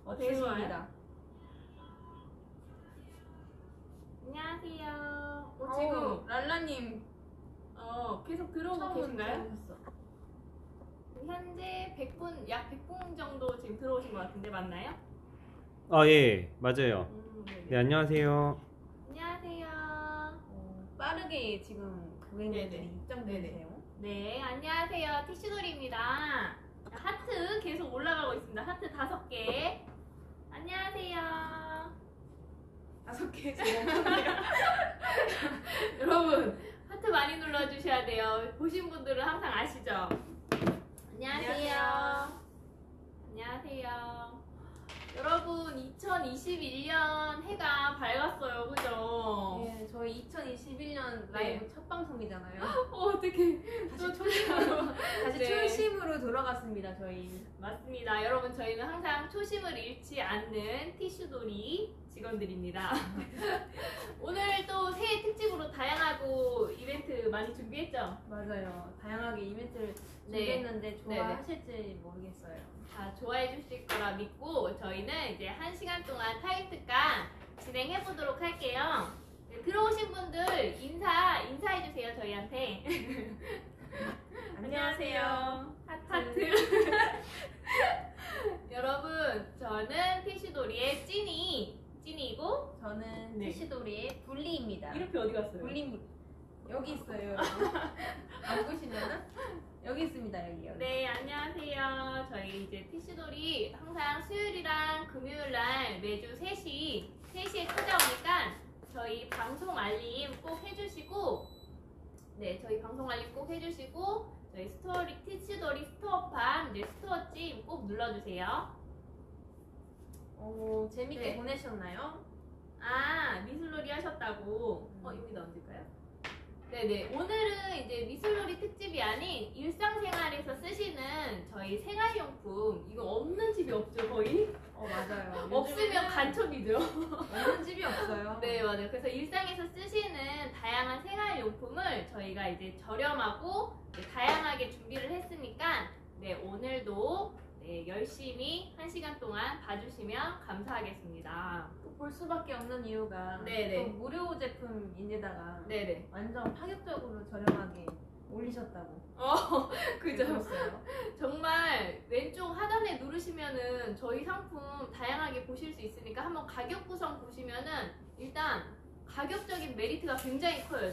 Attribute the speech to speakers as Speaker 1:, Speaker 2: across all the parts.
Speaker 1: 되게 좋아요.
Speaker 2: 됐습니다.
Speaker 1: 안녕하세요.
Speaker 2: 지금
Speaker 1: 지금
Speaker 2: 랄라님
Speaker 1: 계속 들어오고 계신가요?
Speaker 2: 들어오셨어.
Speaker 1: 현재 100분, 약 100분 정도 지금 들어오신 것 같은데 맞나요?
Speaker 3: 아, 예, 맞아요.
Speaker 1: 네네.
Speaker 3: 네, 안녕하세요.
Speaker 1: 안녕하세요.
Speaker 2: 빠르게 지금 고객님들이
Speaker 1: 네네.
Speaker 2: 입장되세요.
Speaker 1: 네, 안녕하세요. 티슈돌입니다. 하트 계속 올라가고 있습니다. 하트 5개. 안녕하세요.
Speaker 2: 5개 지금 멈췄네요.
Speaker 1: 여러분, 하트 많이 눌러주셔야 돼요. 보신 분들은 항상 아시죠? 안녕하세요. 안녕하세요. 여러분, 2021년 해가 밝았어요. 그죠?
Speaker 2: 네, 저희 2021년
Speaker 1: 네.
Speaker 2: 라이브 첫 방송이잖아요.
Speaker 1: 어떡해.
Speaker 2: 다시 초심으로 다시
Speaker 1: 네.
Speaker 2: 초심으로 돌아갔습니다. 저희.
Speaker 1: 맞습니다. 여러분, 저희는 항상 초심을 잃지 않는 티슈돌이 직원들입니다. 오늘 또 새해 특집으로 다양하고 이벤트 많이 준비했죠?
Speaker 2: 맞아요. 다양하게 이벤트를
Speaker 1: 네.
Speaker 2: 준비했는데
Speaker 1: 네네.
Speaker 2: 좋아하실지 모르겠어요.
Speaker 1: 다 좋아해 주실 거라 믿고 저희는 이제 1시간 동안 타이트강 진행해 보도록 할게요. 네, 들어오신 분들 인사해 주세요. 저희한테. 안녕하세요. 하트. 여러분, 저는 티슈돌이의 찐이고
Speaker 2: 저는
Speaker 1: 네.
Speaker 2: 티슈돌이의 불리입니다.
Speaker 1: 이렇게 어디 갔어요?
Speaker 2: 불리 여기 있어요. 여러분. 안 보시려나? 여기 있습니다. 여기요.
Speaker 1: 네, 안녕하세요. 저희 이제 티슈돌이 항상 수요일이랑 금요일날 매주 3시에 찾아오니까 저희 방송 알림 꼭 해주시고, 네, 저희 방송 알림 꼭 해주시고, 저희 티슈돌이 스토어팜, 이제 스토어찜 꼭 눌러주세요.
Speaker 2: 재밌게
Speaker 1: 네.
Speaker 2: 보내셨나요?
Speaker 1: 아, 미술놀이 하셨다고. 여기다 얹을까요? 네네. 오늘은 이제 미술놀이 특집이 아닌 일상생활에서 쓰시는 저희 생활용품. 이거 없는 집이 없죠, 거의?
Speaker 2: 맞아요.
Speaker 1: 없으면 간첩이죠.
Speaker 2: 없는 집이 없어요.
Speaker 1: 네, 맞아요. 그래서 일상에서 쓰시는 다양한 생활용품을 저희가 이제 저렴하고 다양하게 준비를 했으니까, 네, 오늘도 네, 열심히 1시간 동안 봐주시면 감사하겠습니다.
Speaker 2: 또 볼 수밖에 없는 이유가
Speaker 1: 네네.
Speaker 2: 또 무료 제품인데다가
Speaker 1: 네네.
Speaker 2: 완전 파격적으로 저렴하게 올리셨다고.
Speaker 1: 그죠?
Speaker 2: 들었어요.
Speaker 1: 정말 왼쪽 하단에 누르시면은 저희 상품 다양하게 보실 수 있으니까 한번 가격 구성 보시면은 일단 가격적인 메리트가 굉장히 커요.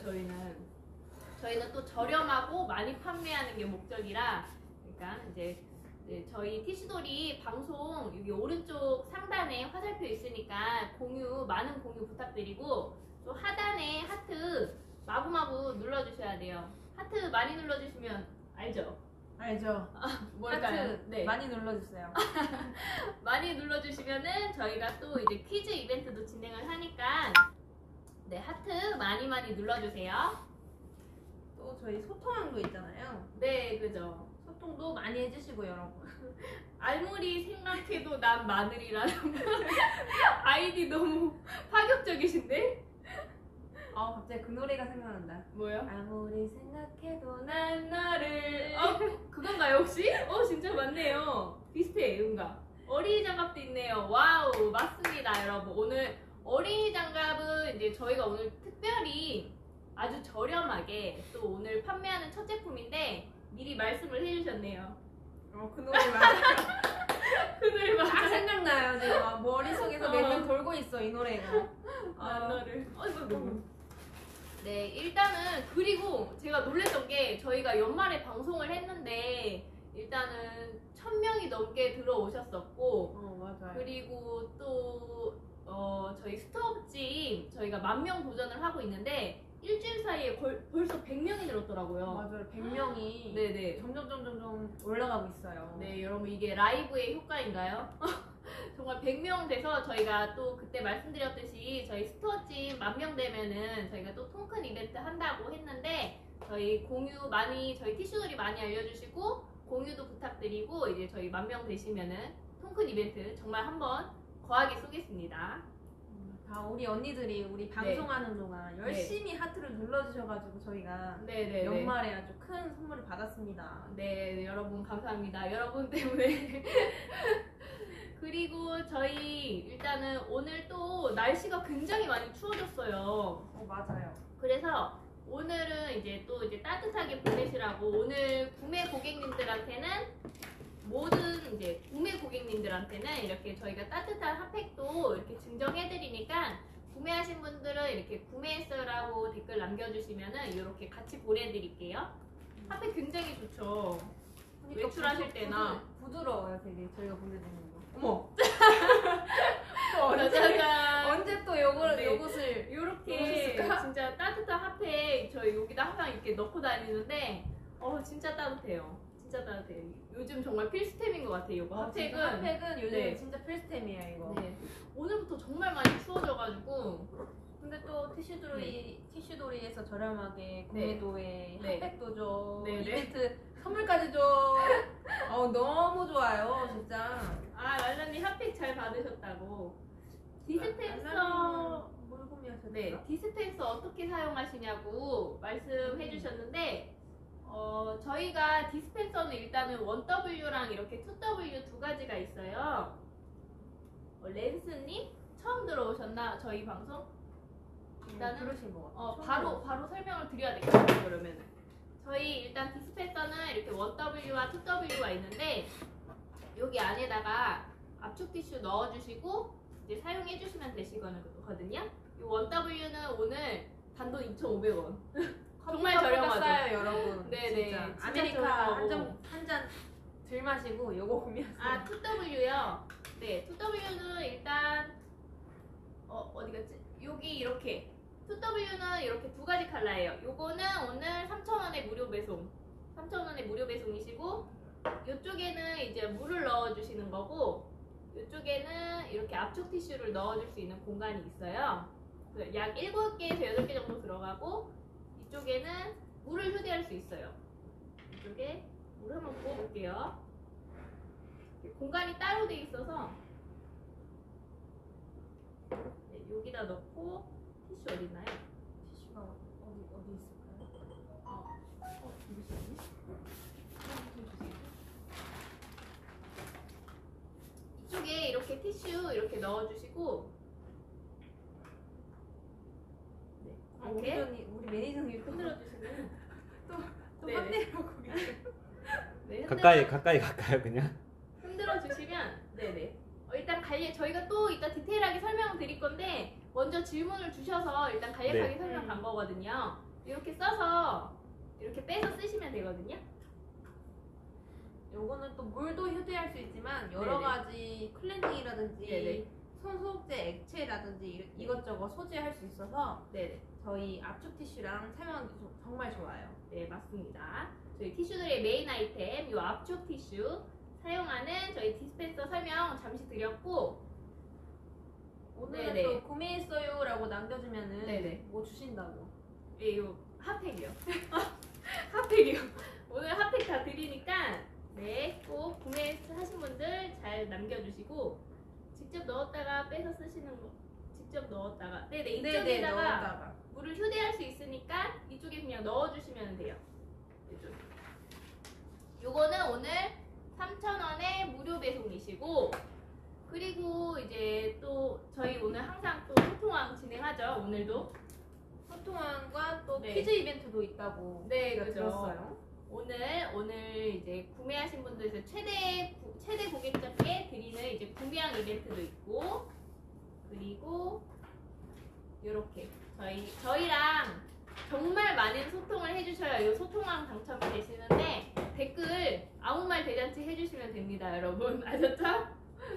Speaker 1: 저희는 또 저렴하고 많이 판매하는 게 목적이라, 그러니까 이제 네, 저희 티슈돌이 방송 여기 오른쪽 상단에 화살표 있으니까 많은 공유 부탁드리고, 또 하단에 하트 마구마구 눌러주셔야 돼요. 하트 많이 눌러주시면 알죠?
Speaker 2: 알죠?
Speaker 1: 뭘까요?
Speaker 2: 하트
Speaker 1: 네.
Speaker 2: 많이 눌러주세요.
Speaker 1: 많이 눌러주시면은 저희가 또 이제 퀴즈 이벤트도 진행을 하니까 네, 하트 많이 눌러주세요.
Speaker 2: 또 저희 소통왕도 있잖아요.
Speaker 1: 네, 그죠.
Speaker 2: 소통도 많이 해주시고 여러분.
Speaker 1: 알무리 생각해도 난 마늘이라는 아이디 너무 파격적이신데?
Speaker 2: 갑자기 그 노래가 생각난다.
Speaker 1: 뭐요?
Speaker 2: 아무리 생각해도
Speaker 1: 난 너를 그건가요 혹시? 진짜 맞네요. 비슷해 뭔가. 어린이 장갑도 있네요. 와우, 맞습니다 여러분. 오늘 어린이 장갑은 이제 저희가 오늘 특별히 아주 저렴하게 또 오늘 판매하는 첫 제품인데 미리 말씀을 해주셨네요.
Speaker 2: 그 노래 맞아요.
Speaker 1: 그 노래
Speaker 2: 딱
Speaker 1: 맞아요.
Speaker 2: 생각나요. 지금 머릿속에서 매년 돌고 있어 이 노래가.
Speaker 1: 난 너를. 네, 일단은 그리고 제가 놀랬던 게 저희가 연말에 방송을 했는데 일단은 1000명이 넘게 들어오셨었고,
Speaker 2: 맞아요.
Speaker 1: 그리고 또 저희 스토어찜 저희가 10,000명 도전을 하고 있는데 일주일 사이에 벌써 100명이 늘었더라고요.
Speaker 2: 맞아요. 100명이
Speaker 1: 네네.
Speaker 2: 점점 올라가고 있어요.
Speaker 1: 네, 여러분 이게 라이브의 효과인가요? 정말 100명 돼서 저희가 또 그때 말씀드렸듯이 저희 스토어찜 10,000명 되면은 저희가 또 통큰 이벤트 한다고 했는데, 저희 저희 티슈돌이 많이 알려주시고 공유도 부탁드리고 이제 저희 10,000명 되시면은 통큰 이벤트 정말 한번 거하게 쏘겠습니다.
Speaker 2: 다 우리 언니들이 우리 방송하는 동안 열심히 하트를 눌러주셔가지고 저희가
Speaker 1: 네네.
Speaker 2: 연말에 아주 큰 선물을 받았습니다.
Speaker 1: 네, 여러분 감사합니다. 여러분 때문에 그리고 저희 일단은 오늘 또 날씨가 굉장히 많이 추워졌어요.
Speaker 2: 맞아요.
Speaker 1: 그래서 오늘은 이제 또 이제 따뜻하게 보내시라고 오늘 구매 고객님들한테는 모든 이제 구매 고객님들한테는 이렇게 저희가 따뜻한 핫팩도 이렇게 증정해드리니까 구매하신 분들은 이렇게 구매했어요라고 댓글 남겨주시면은 이렇게 같이 보내드릴게요. 핫팩 굉장히 좋죠.
Speaker 2: 그러니까
Speaker 1: 외출하실 때나.
Speaker 2: 부드러워요, 되게 저희가 보내드리는 거. 어머.
Speaker 1: 짜자잔.
Speaker 2: 언제 또 요거를
Speaker 1: 네.
Speaker 2: 요것을
Speaker 1: 이렇게
Speaker 2: 넣으셨을까?
Speaker 1: 진짜 따뜻한 핫팩 저희 여기다 항상 이렇게 넣고 다니는데 진짜 따뜻해요. 진짜 따뜻해요. 요즘 정말 필수템인 것 같아요. 이거 핫팩은.
Speaker 2: 핫팩은 요즘
Speaker 1: 네.
Speaker 2: 진짜 필수템이에요, 이거.
Speaker 1: 네. 오늘부터 정말 많이 추워져가지고
Speaker 2: 근데 또 티슈도리에서 저렴하게
Speaker 1: 네.
Speaker 2: 구매도에
Speaker 1: 네.
Speaker 2: 핫팩도 줘.
Speaker 1: 네, 네.
Speaker 2: 이벤트 선물까지 줘. 너무 좋아요, 진짜.
Speaker 1: 랄라님 핫팩 잘 받으셨다고. 디스펜서
Speaker 2: 랄라님은 뭘 구매하셨죠?
Speaker 1: 네, 디스펜서 어떻게 사용하시냐고 말씀해 주셨는데 저희가 디스펜서는 일단은 1W랑 이렇게 2W 두 가지가 있어요. 랜스님 처음 들어오셨나 저희 방송? 일단은
Speaker 2: 그러신 것 같아요.
Speaker 1: 바로 설명을 드려야 되겠어요. 그러면은 저희 일단 디스펜서는 이렇게 1W와 2W가 있는데 여기 안에다가 압축 티슈 넣어주시고 이제 사용해 주시면 되시거든요. 이 1W는 오늘 단돈 2,500원. 정말 저렴하죠.
Speaker 2: 싸요, 여러분.
Speaker 1: 네네.
Speaker 2: 진짜.
Speaker 1: 진짜
Speaker 2: 아메리카
Speaker 1: 저렴하고.
Speaker 2: 한 잔 들 마시고 요거 구매하세요.
Speaker 1: 2W요. 네, 2W는 일단 어디 갔지? 여기 이렇게 2W는 이렇게 두 가지 컬러예요. 요거는 오늘 3,000원에 무료 배송. 3,000원에 무료 배송이시고 이쪽에는 이제 물을 넣어 주시는 거고 이쪽에는 이렇게 압축 티슈를 넣어 줄 수 있는 공간이 있어요. 약 7개에서 8개 정도 들어가고 이쪽에는 물을 휴대할 수 있어요. 이쪽에 물을 한번 부어 볼게요. 공간이 따로 돼 있어서 네, 여기다 넣고 티슈 어디 있나요?
Speaker 2: 티슈가 어디 있을까요?
Speaker 1: 누구시지? 이쪽에 이렇게 티슈 이렇게 넣어주시고 네, 이렇게
Speaker 2: 우리 매니저님 또
Speaker 1: 흔들어 주시면
Speaker 2: 또
Speaker 1: 네네.
Speaker 2: 혼내려고 계세요.
Speaker 1: 네,
Speaker 3: 가까이 갈까요 그냥?
Speaker 1: 흔들어 주시면 네네. 일단 저희가 또 이따 디테일하게 설명을 드릴 건데 먼저 질문을 주셔서 일단 간략하게
Speaker 3: 네.
Speaker 1: 설명 간 거거든요. 이렇게 써서 이렇게 빼서 쓰시면 되거든요.
Speaker 2: 요거는 또 물도 휴대할 수 있지만 여러
Speaker 1: 네네.
Speaker 2: 가지 클렌징이라든지
Speaker 1: 네네.
Speaker 2: 손소독제 액체라든지 이것저것 소지할 수 있어서
Speaker 1: 네네.
Speaker 2: 저희 압축 티슈랑 사용하기 정말 좋아요.
Speaker 1: 네, 맞습니다. 저희 티슈들의 메인 아이템, 이 압축 티슈 사용하는 저희 디스펜서 설명 잠시 드렸고,
Speaker 2: 오늘은
Speaker 1: 네네.
Speaker 2: 또 구매했어요라고 남겨주면은
Speaker 1: 네네.
Speaker 2: 뭐 주신다고.
Speaker 1: 이 핫팩이요. 핫팩이요. 오늘 핫팩 다 드리니까, 네, 꼭 구매하신 분들 잘 남겨주시고, 직접 넣었다가 빼서 쓰시는 거, 직접 넣었다가, 네네, 이쪽에다가
Speaker 2: 넣었다가.
Speaker 1: 물을 휴대할 수 있으니까 이쪽에 그냥 넣어주시면 돼요. 이쪽. 요거는 오늘 3,000원에 무료 배송이시고, 그리고 이제 또 저희 오늘 항상 또 소통왕 진행하죠. 오늘도.
Speaker 2: 소통왕과 또
Speaker 1: 네.
Speaker 2: 퀴즈 이벤트도 있다고
Speaker 1: 네,
Speaker 2: 제가
Speaker 1: 그죠.
Speaker 2: 들었어요.
Speaker 1: 오늘 이제 구매하신 분들 최대 고객자께 드리는 이제 구매왕 이벤트도 있고, 그리고 요렇게 저희랑 정말 많은 소통을 해주셔야 이 소통왕 당첨이 되시는데 댓글 아무 말 대잔치 해주시면 됩니다, 여러분. 아셨죠?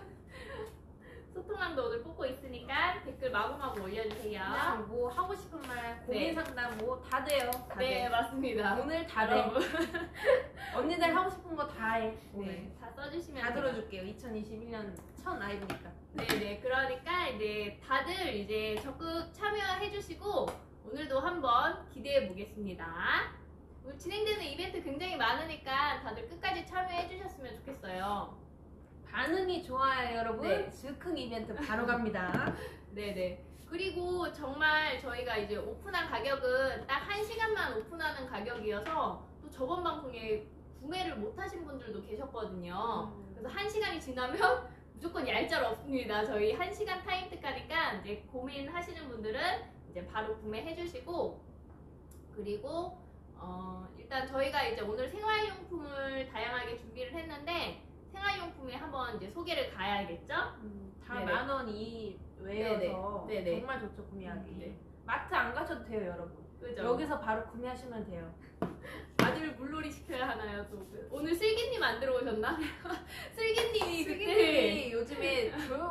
Speaker 1: 소통왕도 오늘 뽑고 있으니까 댓글 마구마구 올려주세요.
Speaker 2: 그냥 뭐 하고 싶은 말, 고민
Speaker 1: 네.
Speaker 2: 상담 뭐 다 돼요. 다
Speaker 1: 네,
Speaker 2: 돼.
Speaker 1: 맞습니다.
Speaker 2: 오늘 다 돼.
Speaker 1: 여러분.
Speaker 2: 언니들 하고 싶은 거 다 해. 오늘.
Speaker 1: 네, 다 써주시면
Speaker 2: 다
Speaker 1: 돼요.
Speaker 2: 들어줄게요. 2021년 첫 라이브니까.
Speaker 1: 네네, 그러니까 이제 다들 이제 적극 참여해주시고 오늘도 한번 기대해 보겠습니다. 오늘 진행되는 이벤트 굉장히 많으니까 다들 끝까지 참여해주셨으면 좋겠어요.
Speaker 2: 반응이 좋아요, 여러분.
Speaker 1: 네.
Speaker 2: 즉흥 이벤트 바로 갑니다.
Speaker 1: 네네. 그리고 정말 저희가 이제 오픈한 가격은 딱 1시간만 오픈하는 가격이어서 또 저번 방송에 구매를 못하신 분들도 계셨거든요. 그래서 1시간이 지나면 무조건 얄짤 없습니다. 저희 1시간 타임 특가니까 이제 고민하시는 분들은 이제 바로 구매해 주시고, 그리고 일단 저희가 이제 오늘 생활용품을 다양하게 준비를 했는데 생활용품에 한번 이제 소개를 가야겠죠?
Speaker 2: 다
Speaker 1: 네네.
Speaker 2: 10,000원 이외여서
Speaker 1: 네네.
Speaker 2: 정말 좋죠 구매하기.
Speaker 1: 네.
Speaker 2: 마트 안 가셔도 돼요 여러분.
Speaker 1: 그죠?
Speaker 2: 여기서 바로 구매하시면 돼요.
Speaker 1: 아들 물놀이 시켜야 하나요? 또 오늘 슬기님 안 들어오셨나? 슬기님이 그때
Speaker 2: 슬기님이 요즘에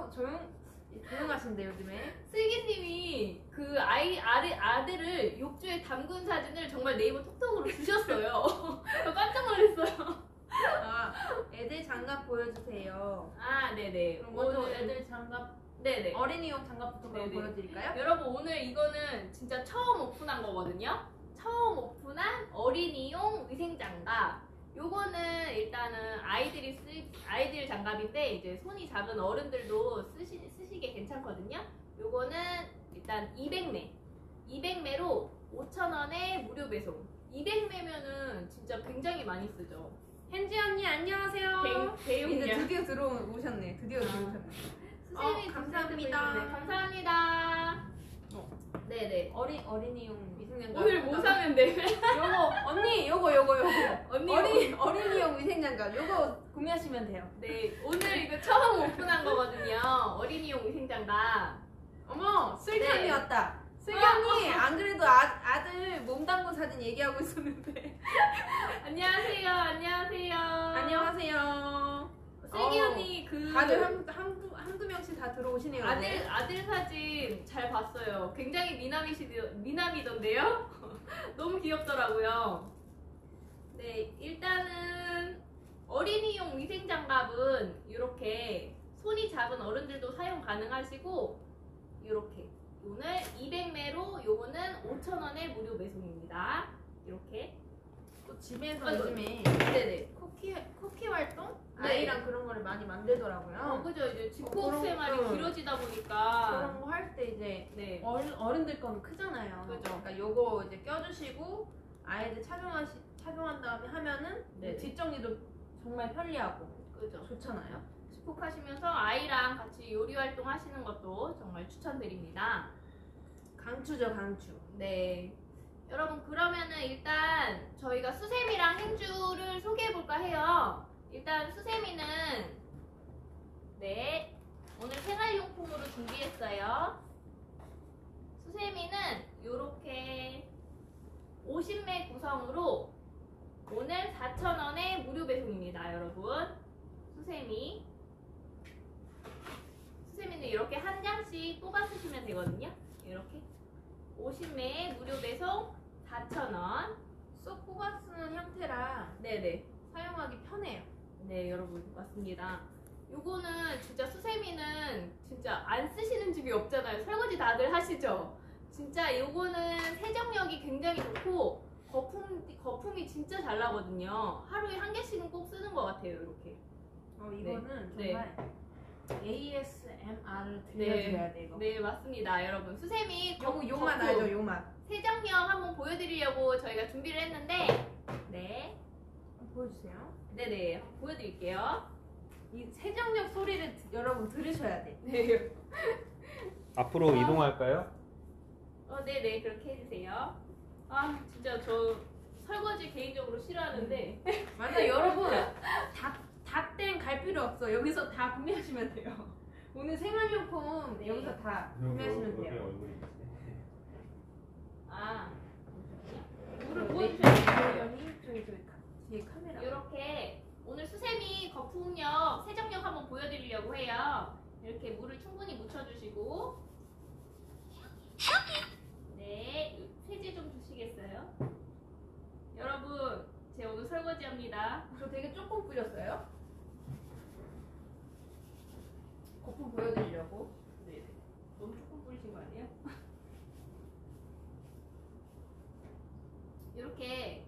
Speaker 2: 조용하신데 요즘에.
Speaker 1: 슬기님이 그 아들을 욕조에 담근 사진을 정말 네이버 톡톡으로 주셨어요. 저 깜짝 놀랐어요.
Speaker 2: 아 애들 장갑 보여주세요.
Speaker 1: 아, 네네.
Speaker 2: 그럼 먼저 애들 장갑
Speaker 1: 네네.
Speaker 2: 어린이용 장갑부터 그럼
Speaker 1: 네네.
Speaker 2: 보여드릴까요?
Speaker 1: 여러분 오늘 이거는 진짜 처음 오픈한 거거든요. 처음 오픈한 어린이용 위생장갑. 요거는 일단은 아이들 장갑인데 이제 손이 작은 어른들도 쓰시기 괜찮거든요. 요거는 일단 200매로 5,000원에 무료 배송. 200매면은 진짜 굉장히 많이 쓰죠.
Speaker 2: 헨지 언니 안녕하세요. 이제
Speaker 1: 대용량.
Speaker 2: 드디어 들어오셨네. 드디어 들어오셨네.
Speaker 1: 선생님이
Speaker 2: 감사합니다.
Speaker 1: 네, 감사합니다. 네네.
Speaker 2: 어린이용 위생장갑.
Speaker 1: 오늘 뭐 사면 돼?
Speaker 2: 요거 언니 요거
Speaker 1: 언니
Speaker 2: 어린이용 위생장갑 요거 구매하시면 돼요.
Speaker 1: 네, 오늘 이거 처음 오픈한 거거든요. 어린이용 위생장갑.
Speaker 2: 어머 슬기
Speaker 1: 네.
Speaker 2: 언니 왔다. 슬기 언니 안 그래도 아들 몸 담근 사진 얘기하고 있었는데.
Speaker 1: 안녕하세요. 안녕하세요.
Speaker 2: 안녕하세요.
Speaker 1: 슬기 언니 그
Speaker 2: 다들 한두 명씩 다 들어오시네요. 오늘.
Speaker 1: 아들 사진 잘 봤어요. 굉장히 미남이던데요? 너무 귀엽더라고요. 네, 일단은 어린이용 위생장갑은 이렇게 손이 작은 어른들도 사용 가능하시고 이렇게 오늘 200매로 요거는 5,000원에 무료 배송입니다. 이렇게
Speaker 2: 또 집에서
Speaker 1: 아이고.
Speaker 2: 요즘에
Speaker 1: 네네.
Speaker 2: 쿠키 활동
Speaker 1: 네.
Speaker 2: 아이랑 그런 거를 많이 만들더라고요.
Speaker 1: 그죠. 이제 집콕
Speaker 2: 그런-
Speaker 1: 생활이
Speaker 2: 응.
Speaker 1: 길어지다 보니까
Speaker 2: 그런 거 할 때 이제
Speaker 1: 네.
Speaker 2: 어른들 거는 크잖아요.
Speaker 1: 그죠.
Speaker 2: 그러니까 요거 이제 껴주시고 아이들 착용한 다음에 하면은
Speaker 1: 네네.
Speaker 2: 뒷정리도 정말 편리하고
Speaker 1: 그죠.
Speaker 2: 좋잖아요.
Speaker 1: 집콕하시면서 아이랑 같이 요리 활동 하시는 것도 정말 추천드립니다.
Speaker 2: 강추죠, 강추.
Speaker 1: 네. 여러분 그러면은 일단 저희가 수세미랑 행주를 소개해볼까 해요. 일단 수세미는 네 오늘 생활용품으로 준비했어요. 수세미는 요렇게 50매 구성으로 오늘 4,000원에 무료 배송입니다. 여러분 수세미는 이렇게 한 장씩 뽑아 쓰시면 되거든요. 이렇게 50매에 무료 배송 4,000원.
Speaker 2: 쏙 뽑아 쓰는 형태라
Speaker 1: 네네.
Speaker 2: 사용하기 편해요.
Speaker 1: 네, 여러분 맞습니다. 요거는 진짜 수세미는 진짜 안 쓰시는 집이 없잖아요. 설거지 다들 하시죠? 진짜 요거는 세정력이 굉장히 좋고 거품이 진짜 잘 나거든요. 하루에 한 개씩은 꼭 쓰는 것 같아요. 이렇게.
Speaker 2: 이거는
Speaker 1: 네.
Speaker 2: 정말 ASMR을 들려드려야 돼 이거.
Speaker 1: 네, 맞습니다. 여러분 수세미
Speaker 2: 요만
Speaker 1: 거품,
Speaker 2: 알죠, 요만.
Speaker 1: 세정력 한번 보여드리려고 저희가 준비를 했는데 네,
Speaker 2: 한번 보여주세요.
Speaker 1: 네네, 한번 보여드릴게요.
Speaker 2: 이 세정력 소리를 여러분 들으셔야 돼.
Speaker 1: 네,
Speaker 3: 앞으로 이동할까요?
Speaker 1: 네네, 그렇게 해주세요. 아, 진짜 저 설거지 개인적으로 싫어하는데
Speaker 2: 맞아 여러분 닷땡 갈 필요 없어. 여기서 다 구매하시면 돼요. 오늘 생활용품
Speaker 1: 네.
Speaker 2: 여기서 다 구매하시면 돼요.
Speaker 1: 아, 물을
Speaker 2: 네,
Speaker 1: 보여주셔야 돼요.
Speaker 2: 저기 뒤에 카메라.
Speaker 1: 이렇게 오늘 수세미 거품력, 세정력 한번 보여드리려고 해요. 이렇게 물을 충분히 묻혀주시고 네, 세제 좀 주시겠어요? 여러분, 제가 오늘 설거지합니다.
Speaker 2: 저 되게 조금 뿌렸어요. 거품 보여드리려고.
Speaker 1: 네, 너무 조금 뿌리신 거 아니에요? 이렇게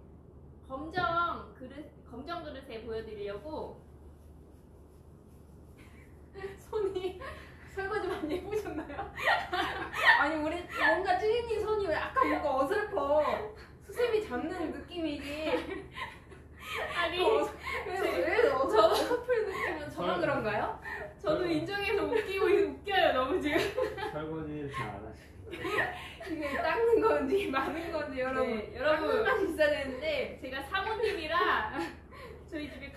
Speaker 1: 검정 그릇에 보여드리려고
Speaker 2: 손이 설거지 많이 해보셨나요? 아니 우리 뭔가 찌린이 손이 왜 아까 뭔가 어설퍼. 수세미 잡는 느낌이 이게
Speaker 1: 아니
Speaker 2: 왜 어설픈 느낌은 저만 그런가요?
Speaker 1: 저도 이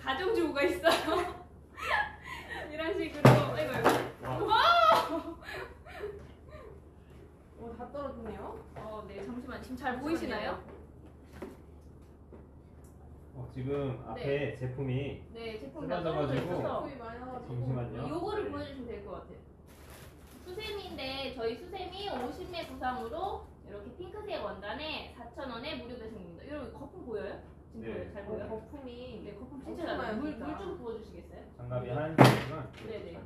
Speaker 1: 가정주부가 있어요. 이런 식으로. 아이고, 아이고.
Speaker 2: 다 떨어지네요.
Speaker 1: 네, 잠시만. 지금 잘 보이시나요?
Speaker 3: 지금 앞에 제품이
Speaker 1: 네, 제품이 다 떨어져
Speaker 3: 쓰러져가지고.
Speaker 1: 있어서
Speaker 2: 거의 많이 나가지고.
Speaker 3: 잠시만요.
Speaker 1: 요거를 보여주시면 될 것 같아요. 수세미인데 저희 수세미 50매 구성으로 이렇게 핑크색 원단에 4,000원에 무료 배송입니다. 여러분 거품 보여요? 지금
Speaker 3: 네.
Speaker 1: 보여요? 잘 보여요?
Speaker 2: 거품이.
Speaker 1: 네, 거품 진짜
Speaker 2: 엄청
Speaker 1: 잘 나요.
Speaker 2: 나요,
Speaker 1: 물
Speaker 2: 진짜.
Speaker 1: 좀 부어주시겠어요?
Speaker 3: 장갑이 하얀색이지만.
Speaker 1: 네네.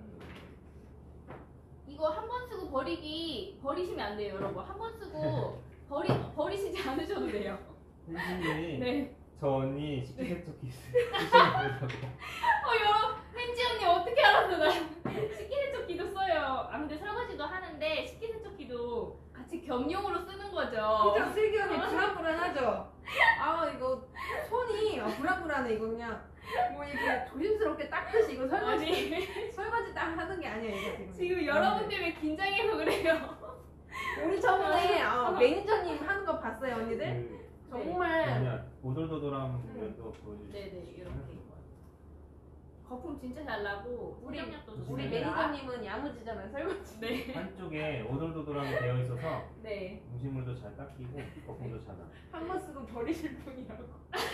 Speaker 1: 이거 한 번 쓰고 버리시면 안 돼요, 여러분. 한 번 쓰고 버리시지 않으셔도 돼요.
Speaker 3: 혜진님이
Speaker 1: 네.
Speaker 3: 저 언니 식기세척기 쓰시면 되더라고요.
Speaker 1: 여러분, 헨지 언니 어떻게 알았어? 나 식기세척기도 써요. 아, 근데 설거지도 하는데 식기세척기도 같이 겸용으로 쓰는 거죠.
Speaker 2: 그죠? 슬기 언니 불안불안하죠? 이거 손이 불안불안해. 이거 그냥 뭐 이렇게 조심스럽게 닦듯이 이거 설거지 딱 하는 게 아니야 이거
Speaker 1: 지금 여러분 때문에 긴장해서 그래요.
Speaker 2: 우리 저번에 매니저님 하는 거 봤어요 언니들?
Speaker 3: 그
Speaker 2: 정말
Speaker 3: 그냥 오돌도돌한 면도 보여주시죠.
Speaker 1: 네네, 이렇게. 거품 진짜 잘 나고 세정력도 좋습니다.
Speaker 2: 우리 매니저님은 야무지잖아요 설거지.
Speaker 1: 네.
Speaker 3: 한쪽에 오돌도돌하게 되어 있어서
Speaker 1: 네.
Speaker 3: 음식물도 잘 닦이고 거품도 잘 나.
Speaker 2: 한 번 쓰고 버리실 분이라고.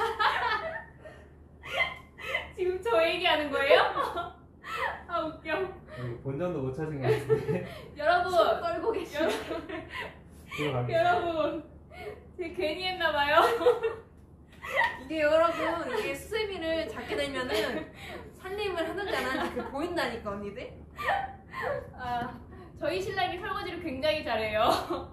Speaker 1: 지금 저 얘기하는 거예요? 아, 웃겨.
Speaker 3: 본전도 못 찾은 것 같은데.
Speaker 1: 여러분,
Speaker 2: 떨고 계시네.
Speaker 3: 들어가겠습니다.
Speaker 1: 여러분, 제가 괜히 했나봐요.
Speaker 2: 이게 여러분 이게 수세미를 잡게 되면은 살림을 하는지 안 하는지 그 보인다니까 언니들.
Speaker 1: 아, 저희 신랑이 설거지를 굉장히 잘해요.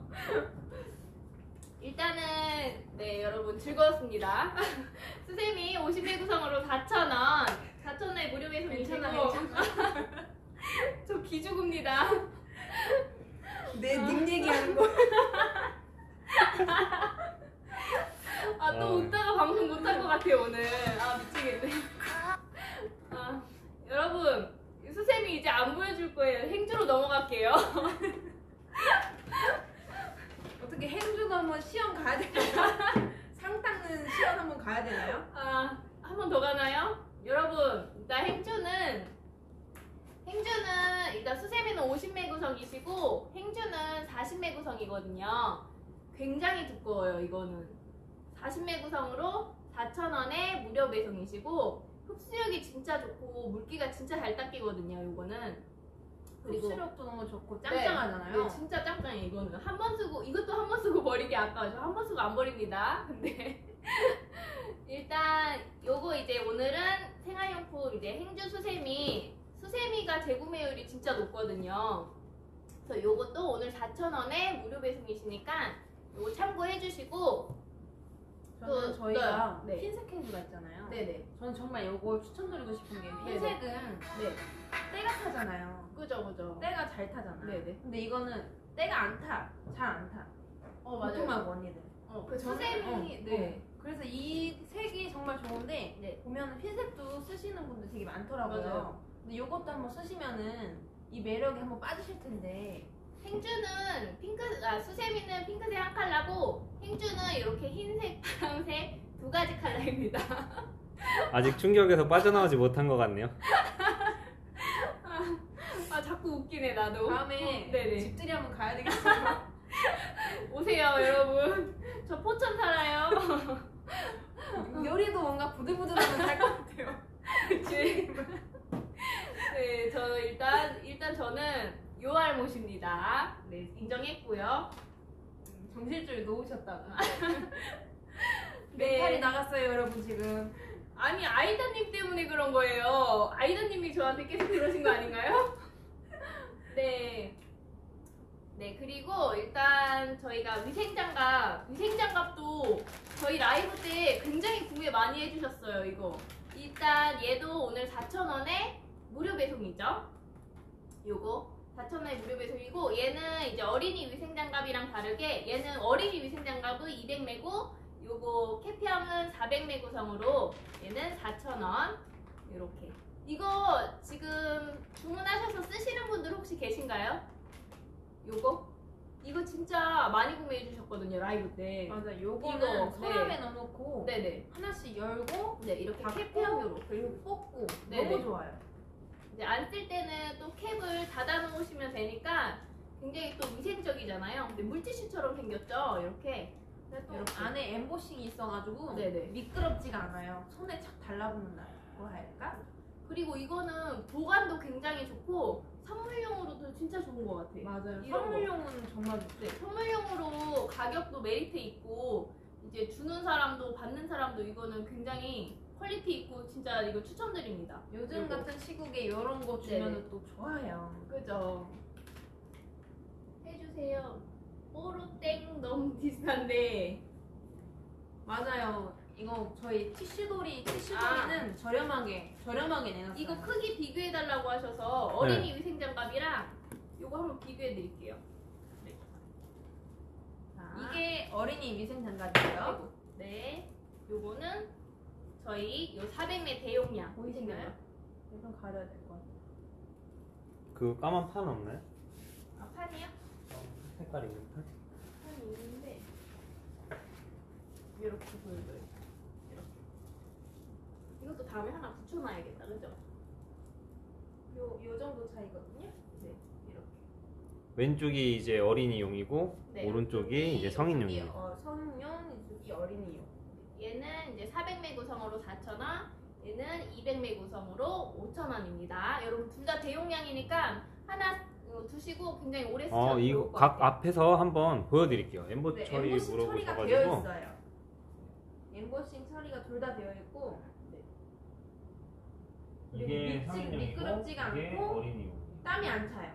Speaker 1: 일단은 네, 여러분 즐거웠습니다. 수세미 50회 구성으로 4,000원 4,000원에 무료 배송이시고 저 기죽읍니다.
Speaker 2: 님 얘기하는 거.
Speaker 1: 또 웃다가 방송 못할 것 같아요 오늘. 미치겠네. 여러분 수세미 이제 안 보여줄 거예요. 행주로 넘어갈게요.
Speaker 2: 어떻게 행주도 한번 시험 가야 되나요? 상 닦는 시험 한번 가야 되나요?
Speaker 1: 한 번 더 가나요? 여러분 일단 행주는 일단 수세미는 50매 구성이시고 행주는 40매 구성이거든요. 굉장히 두꺼워요. 이거는 40매 구성으로 4,000원에 무료 배송이시고 흡수력이 진짜 좋고 물기가 진짜 잘 닦이거든요. 이거는 그리고
Speaker 2: 흡수력도 너무 좋고 짱짱하잖아요.
Speaker 1: 네, 진짜 짱짱해. 이거는 한 번 쓰고 이것도 한 번 쓰고 버리기 아까워서 한 번 쓰고 안 버립니다. 근데 일단 요거 이제 오늘은 생활용품 이제 행주 수세미가 재구매율이 진짜 높거든요. 그래서 요것도 오늘 4,000원에 무료 배송이시니까 요거 참고해 주시고
Speaker 2: 저는 저희가
Speaker 1: 네.
Speaker 2: 흰색 행주가 있잖아요.
Speaker 1: 네네.
Speaker 2: 저는 정말 이걸 추천드리고 싶은 게
Speaker 1: 네네.
Speaker 2: 흰색은
Speaker 1: 네.
Speaker 2: 때가 타잖아요.
Speaker 1: 그죠.
Speaker 2: 때가 잘 타잖아.
Speaker 1: 네네.
Speaker 2: 근데 이거는 때가 안 타. 잘 안 타.
Speaker 1: 맞아요.
Speaker 2: 보통하고 언니들.
Speaker 1: 그 수세미 네.
Speaker 2: 그래서 이 색이 정말 좋은데
Speaker 1: 네.
Speaker 2: 보면 흰색도 쓰시는 분들 되게 많더라고요.
Speaker 1: 맞아요.
Speaker 2: 근데 이것도 한번 쓰시면은 이 매력에 한번 빠지실 텐데.
Speaker 1: 행주는 수세미는 핑크색 한 컬러고 행주는 이렇게 흰색, 파란색 두 가지 컬러입니다.
Speaker 3: 아직 충격에서 빠져나오지 못한 것 같네요.
Speaker 1: 자꾸 웃기네 나도.
Speaker 2: 다음에
Speaker 1: 네네.
Speaker 2: 집들이 한번 가야 되겠어요.
Speaker 1: 오세요 여러분. 저 포천 살아요.
Speaker 2: 요리도 뭔가 부들부들하면 살 것 같아요.
Speaker 1: 네, 저 일단 저는 요알못입니다. 네, 인정했고요.
Speaker 2: 정실줄 놓으셨다가.
Speaker 1: 네.
Speaker 2: 멘탈이 나갔어요 여러분 지금.
Speaker 1: 아니 아이다님 때문에 그런 거예요. 아이다님이 저한테 계속 그러신 거 아닌가요? 네. 네, 그리고 일단 저희가 위생장갑도 저희 라이브 때 굉장히 구매 많이 해주셨어요. 이거 일단 얘도 오늘 4,000원에 무료 배송이죠. 요거 4,000원에 무료 배송이고 얘는 이제 어린이 위생장갑이랑 다르게 얘는 어린이 위생장갑은 200매고 요거 캡형은 400매 구성으로 얘는 4,000원. 이렇게 이거 지금 주문하셔서 쓰시는 분들 혹시 계신가요? 요거 이거 진짜 많이 구매해 주셨거든요 라이브 때.
Speaker 2: 맞아. 요거는
Speaker 1: 이거,
Speaker 2: 서랍에
Speaker 1: 네.
Speaker 2: 넣어놓고
Speaker 1: 네네.
Speaker 2: 하나씩 열고
Speaker 1: 네 이렇게
Speaker 2: 닫고,
Speaker 1: 캡형으로.
Speaker 2: 그리고 뽑고
Speaker 1: 네네.
Speaker 2: 너무 좋아요.
Speaker 1: 이제 안 쓸 때는 또 캡을 닫아 놓으시면 되니까 굉장히 또 위생적이잖아요. 근데 물티슈처럼 생겼죠. 이렇게. 근데 또
Speaker 2: 이렇게 안에 엠보싱이 있어가지고
Speaker 1: 네네.
Speaker 2: 미끄럽지가 않아요. 손에 착 달라붙는다고 할까?
Speaker 1: 그리고 이거는 보관도 굉장히 좋고 선물용으로도 진짜 좋은 것 같아.
Speaker 2: 맞아요.
Speaker 1: 이런
Speaker 2: 선물용은 정말
Speaker 1: 네, 선물용으로 가격도 메리트 있고 이제 주는 사람도 받는 사람도 이거는 굉장히 퀄리티 있고 진짜 이거 추천드립니다.
Speaker 2: 요즘
Speaker 1: 이거.
Speaker 2: 같은 시국에 이런 거 주면
Speaker 1: 네네.
Speaker 2: 또 좋아요.
Speaker 1: 그죠? 해주세요. 뽀로땡 너무 비싼데.
Speaker 2: 맞아요. 이거 저희 티슈돌이는 저렴하게 내놨어요.
Speaker 1: 이거 크기 비교해 달라고 하셔서 어린이 위생장갑이랑 이거 한번 비교해 드릴게요. 자,
Speaker 2: 이게 어린이 위생 장갑이에요.
Speaker 1: 네, 요거는 저희 요 400ml 대용량
Speaker 2: 보이시나요? 이건 가려야 될 것 같아요.
Speaker 3: 그 까만 판 없나요?
Speaker 1: 아 판이요?
Speaker 3: 색깔 있는 판?
Speaker 1: 판이 있는데 이렇게 보여요. 이렇게. 이것도 다음에 하나 붙여놔야겠다, 그죠?
Speaker 2: 요 정도 차이거든요.
Speaker 1: 네, 이렇게.
Speaker 3: 왼쪽이 이제 어린이용이고
Speaker 1: 네.
Speaker 3: 오른쪽이 이제 성인용이에요.
Speaker 2: 성인용, 이쪽이 어린이용.
Speaker 1: 얘는 이제 400ml 구성으로 4,000원, 얘는 200ml 구성으로 5,000원입니다. 여러분 둘 다 대용량이니까 하나 두시고 굉장히 오래 쓰셔도
Speaker 3: 이거
Speaker 1: 좋을 것
Speaker 3: 각
Speaker 1: 같아요.
Speaker 3: 앞에서 한번 보여드릴게요. 엠보
Speaker 2: 네,
Speaker 3: 처리
Speaker 2: 엠보싱 처리가 되어
Speaker 3: 물어보셔가지고
Speaker 2: 있어요. 엠보싱 처리가 둘 다 되어 있고
Speaker 3: 이게
Speaker 2: 그리고
Speaker 3: 성인용이고
Speaker 2: 미끄럽지가
Speaker 3: 이게
Speaker 2: 않고
Speaker 3: 어린이용.
Speaker 2: 땀이 안 차요.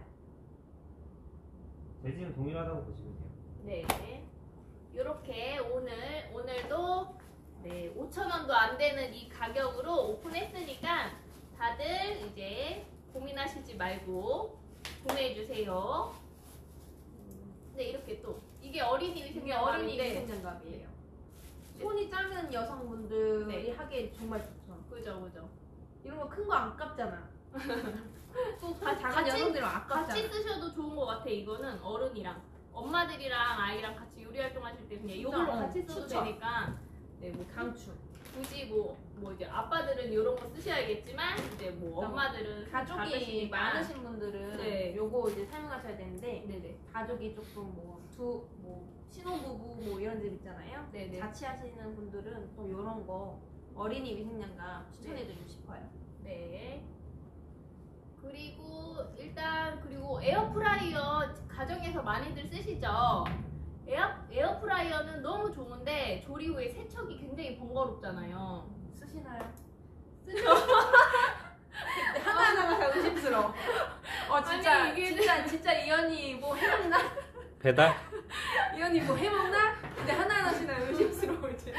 Speaker 3: 재질은 동일하다고 보시면 돼요.
Speaker 1: 네, 이렇게 오늘도 네 5,000원도 안 되는 이 가격으로 오픈했으니까 다들 이제 고민하시지 말고 구매해 주세요. 네, 이렇게 또 이게 어린이
Speaker 2: 이게 어린이
Speaker 1: 위생장갑인데
Speaker 2: 위생 장갑이에요. 손이 작은 여성분들이
Speaker 1: 네.
Speaker 2: 하기에 정말 좋죠.
Speaker 1: 그죠.
Speaker 2: 이런 거 큰 거 아깝잖아.
Speaker 1: 또
Speaker 2: 다 작은 여성들은 아깝잖아.
Speaker 1: 같이 쓰셔도 좋은 것 같아. 이거는 어른이랑 엄마들이랑 아이랑 같이 요리 활동하실 때 그냥
Speaker 2: 진짜,
Speaker 1: 이걸로 같이 써도
Speaker 2: 추천.
Speaker 1: 되니까 네뭐
Speaker 2: 강추.
Speaker 1: 굳이 뭐 이제 아빠들은 이런 거 쓰셔야겠지만 이제 뭐 엄마들은
Speaker 2: 가족이
Speaker 1: 작으시니까.
Speaker 2: 많으신 분들은
Speaker 1: 네.
Speaker 2: 요거 이제 사용하셔야 되는데
Speaker 1: 네네
Speaker 2: 가족이 조금 신혼부부 이런 집 있잖아요.
Speaker 1: 네네
Speaker 2: 자취하시는 분들은 또 이런 거 어린이 위생장갑 추천해드리고 싶어요.
Speaker 1: 네. 그리고 에어프라이어 가정에서 많이들 쓰시죠. 에어프라이어는 너무 좋은데 조리 후에 세척이 굉장히 번거롭잖아요.
Speaker 2: 쓰시나요?
Speaker 1: 쓰죠.
Speaker 2: 하나하나가 다 의심스러워. 진짜
Speaker 1: 아니, 이게
Speaker 2: 진짜 이현이 뭐 해먹나?
Speaker 3: 배달?
Speaker 2: 이현이 뭐 해먹나? 근데 하나하나씩 다 의심스러워 이제.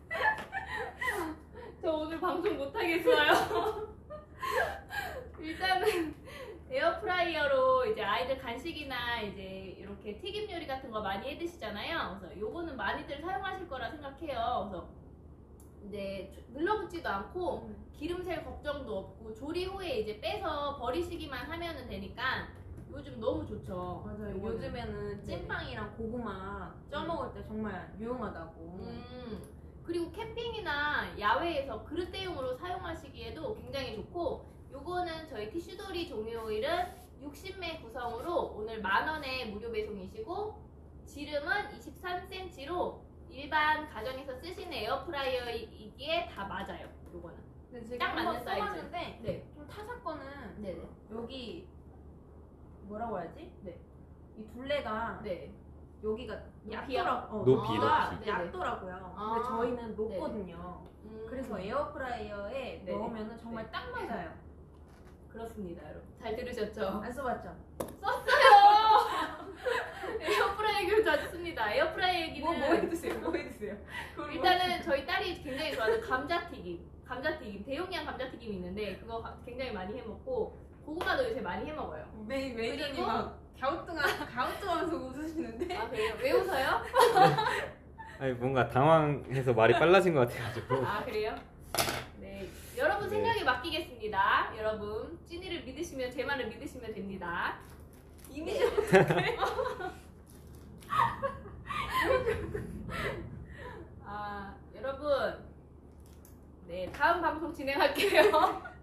Speaker 1: 저 오늘 방송 못 하겠어요. 일단은 에어프라이어로 이제 아이들 간식이나 이제 이렇게 튀김 요리 같은 거 많이 해 드시잖아요. 그래서 요거는 많이들 사용하실 거라 생각해요. 그래서 이제 눌러붙지도 않고 기름 셀 걱정도 없고 조리 후에 이제 빼서 버리시기만 하면은 되니까 요즘 너무 좋죠.
Speaker 2: 맞아요.
Speaker 1: 요거는.
Speaker 2: 요즘에는 찐빵이랑 고구마 쪄먹을 때 정말 유용하다고.
Speaker 1: 그리고 캠핑이나 야외에서 그릇 대용으로 사용하시기에도 굉장히 좋고, 요거는 저희 티슈돌이 종이 오일은 60매 구성으로 오늘 10,000원에 무료 배송이시고, 지름은 23cm로 일반 가정에서 쓰시는 에어프라이어이기에 다 맞아요. 요거는.
Speaker 2: 근데 제가
Speaker 1: 딱
Speaker 2: 한번
Speaker 1: 맞는 사이즈.
Speaker 2: 써봤는데
Speaker 1: 네.
Speaker 2: 좀 타사 거는
Speaker 1: 네네.
Speaker 2: 여기 뭐라고 해야지?
Speaker 1: 네.
Speaker 2: 이 둘레가
Speaker 1: 네.
Speaker 2: 여기가
Speaker 1: 높이요?
Speaker 2: 얕더라고.
Speaker 3: 높이,
Speaker 1: 높이.
Speaker 2: 얕더라고요.
Speaker 1: 아,
Speaker 2: 근데 저희는 높거든요.
Speaker 1: 음,
Speaker 2: 그래서 에어프라이어에
Speaker 1: 네.
Speaker 2: 넣으면 정말
Speaker 1: 네.
Speaker 2: 딱 맞아요.
Speaker 1: 그렇습니다, 여러분. 잘 들으셨죠?
Speaker 2: 안 써봤죠?
Speaker 1: 에어프라이어 교육 좋습니다. 에어프라이어 얘기는
Speaker 2: 뭐 해주세요. 뭐 해주세요.
Speaker 1: 일단은 저희 딸이 굉장히 좋아하는 감자튀김, 대용량 감자튀김이 있는데 그거 굉장히 많이 해먹고 고구마도 요새 많이 해먹어요.
Speaker 2: 매니저님
Speaker 1: 그리고-
Speaker 2: 막 갸우뚱하면서 웃으시는데.
Speaker 1: 아 그래요? 왜 웃어요?
Speaker 3: 아니 뭔가 당황해서 말이 빨라진 것 같아가지고.
Speaker 1: 아 그래요? 네, 여러분
Speaker 3: 네.
Speaker 1: 생각에 맡기겠습니다. 여러분 찐이를 믿으시면 제 말을 믿으시면 됩니다.
Speaker 2: 이미지
Speaker 1: 진행할게요.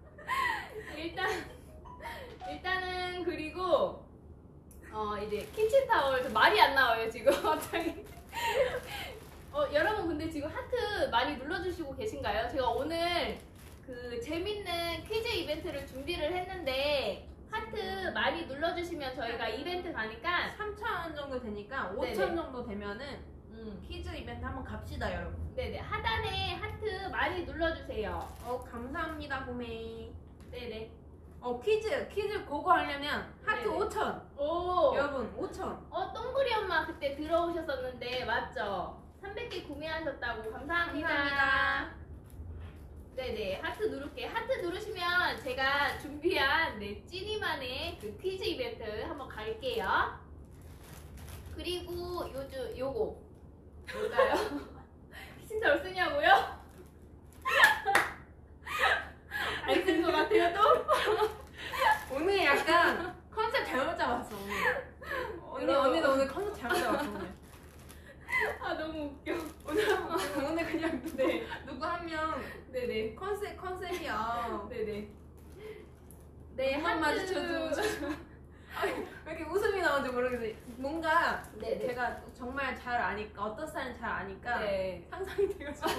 Speaker 1: 일단은 그리고 이제 키친타월 말이 안 나와요 지금 갑자기. 여러분 근데 지금 하트 많이 눌러주시고 계신가요? 제가 오늘 그 재밌는 퀴즈 이벤트를 준비를 했는데 하트 많이 눌러주시면 저희가 이벤트 가니까
Speaker 2: 3,000원 정도 되니까
Speaker 1: 네네.
Speaker 2: 5,000원 정도 되면은 퀴즈 이벤트 한번 갑시다 여러분.
Speaker 1: 네네 하단에 하트 많이 눌러주세요.
Speaker 2: 감사합니다 봄에.
Speaker 1: 네네.
Speaker 2: 퀴즈 그거 하려면 하트
Speaker 1: 네네.
Speaker 2: 5,000.
Speaker 1: 오.
Speaker 2: 여러분 5,000.
Speaker 1: 똥구리 엄마 그때 들어오셨었는데 맞죠? 300개 구매하셨다고 감사합니다.
Speaker 2: 감사합니다.
Speaker 1: 네네 하트 누를게. 하트 누르시면 제가 준비한 찐이만의 그 퀴즈 이벤트 한번 갈게요. 그리고 요거 뭘까요? 키친타올 쓰냐고요? 안 쓴 것 같아요 또?
Speaker 2: 오늘 약간 컨셉 잘못 잡았어 오늘. 언니도 오늘 컨셉 잘못 잡았어 오늘.
Speaker 1: 아 너무 웃겨.
Speaker 2: 오늘 그냥
Speaker 1: 네.
Speaker 2: 누구 한 명
Speaker 1: 네네.
Speaker 2: 컨셉이야.
Speaker 1: 네네. 네,
Speaker 2: 눈만 마주쳐도 왜 이렇게 웃음이 나오는지 모르겠어요. 뭔가
Speaker 1: 네네.
Speaker 2: 제가 정말 잘 아니까 어떤 스타일은 잘 아니까
Speaker 1: 네.
Speaker 2: 상상이 돼가지고.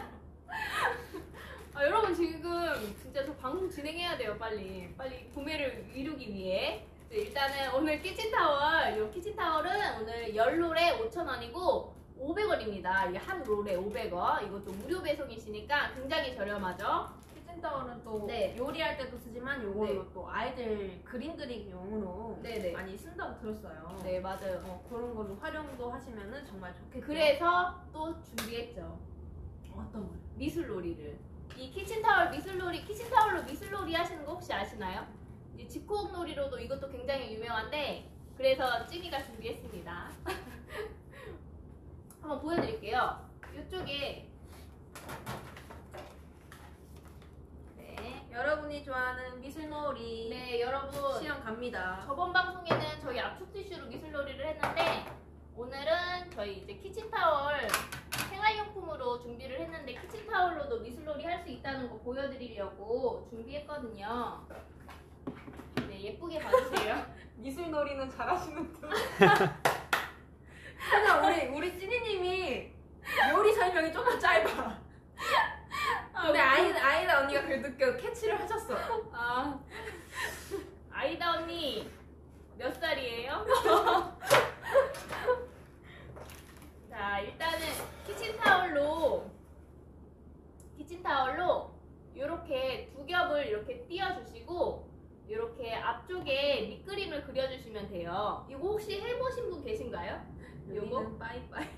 Speaker 1: 여러분 지금 진짜 저 방송 진행해야 돼요. 빨리 구매를 이루기 위해. 네, 일단은 오늘 키친타월, 이 키친타월은 오늘 10롤에 5,000원이고 500원입니다. 이게 한 롤에 500원. 이것도 무료 배송이시니까 굉장히 저렴하죠.
Speaker 2: 키친타월은 또
Speaker 1: 네.
Speaker 2: 요리할 때도 쓰지만 요걸로
Speaker 1: 네.
Speaker 2: 또 아이들 그림 그리기용으로
Speaker 1: 네네.
Speaker 2: 많이 쓴다고 들었어요.
Speaker 1: 네, 맞아요.
Speaker 2: 그런 걸로 활용도 하시면은 정말 좋겠죠.
Speaker 1: 그래서 또 준비했죠.
Speaker 2: 어떤 걸?
Speaker 1: 미술놀이를. 이 키친타월 미술놀이, 키친타월로 미술놀이 하시는 거 혹시 아시나요? 이 집콕놀이로도 이것도 굉장히 유명한데 그래서 찐이가 준비했습니다. 한번 보여드릴게요. 이쪽에 네,
Speaker 2: 여러분이 좋아하는 미술놀이
Speaker 1: 네 여러분
Speaker 2: 시험 갑니다.
Speaker 1: 저번 방송에는 저희 압축 티슈로 미술놀이를 했는데 오늘은 저희 이제 키친타월 생활용품으로 준비를 했는데 키친타월로도 미술놀이 할 수 있다는 거 보여드리려고 준비했거든요. 네 예쁘게 봐주세요.
Speaker 2: 미술놀이는 잘하시는 분. 그냥 우리 찐이님이 요리 설명이 조금 짧아. 근데 아이다 언니가 그래도 캐치를 하셨어.
Speaker 1: 아이다 언니 몇 살이에요? 자 일단은 키친타월로 이렇게 두 겹을 이렇게 띄워주시고 이렇게 앞쪽에 밑그림을 그려주시면 돼요. 이거 혹시 해보신 분 계신가요? 요거?
Speaker 2: 여기는 빠이빠이.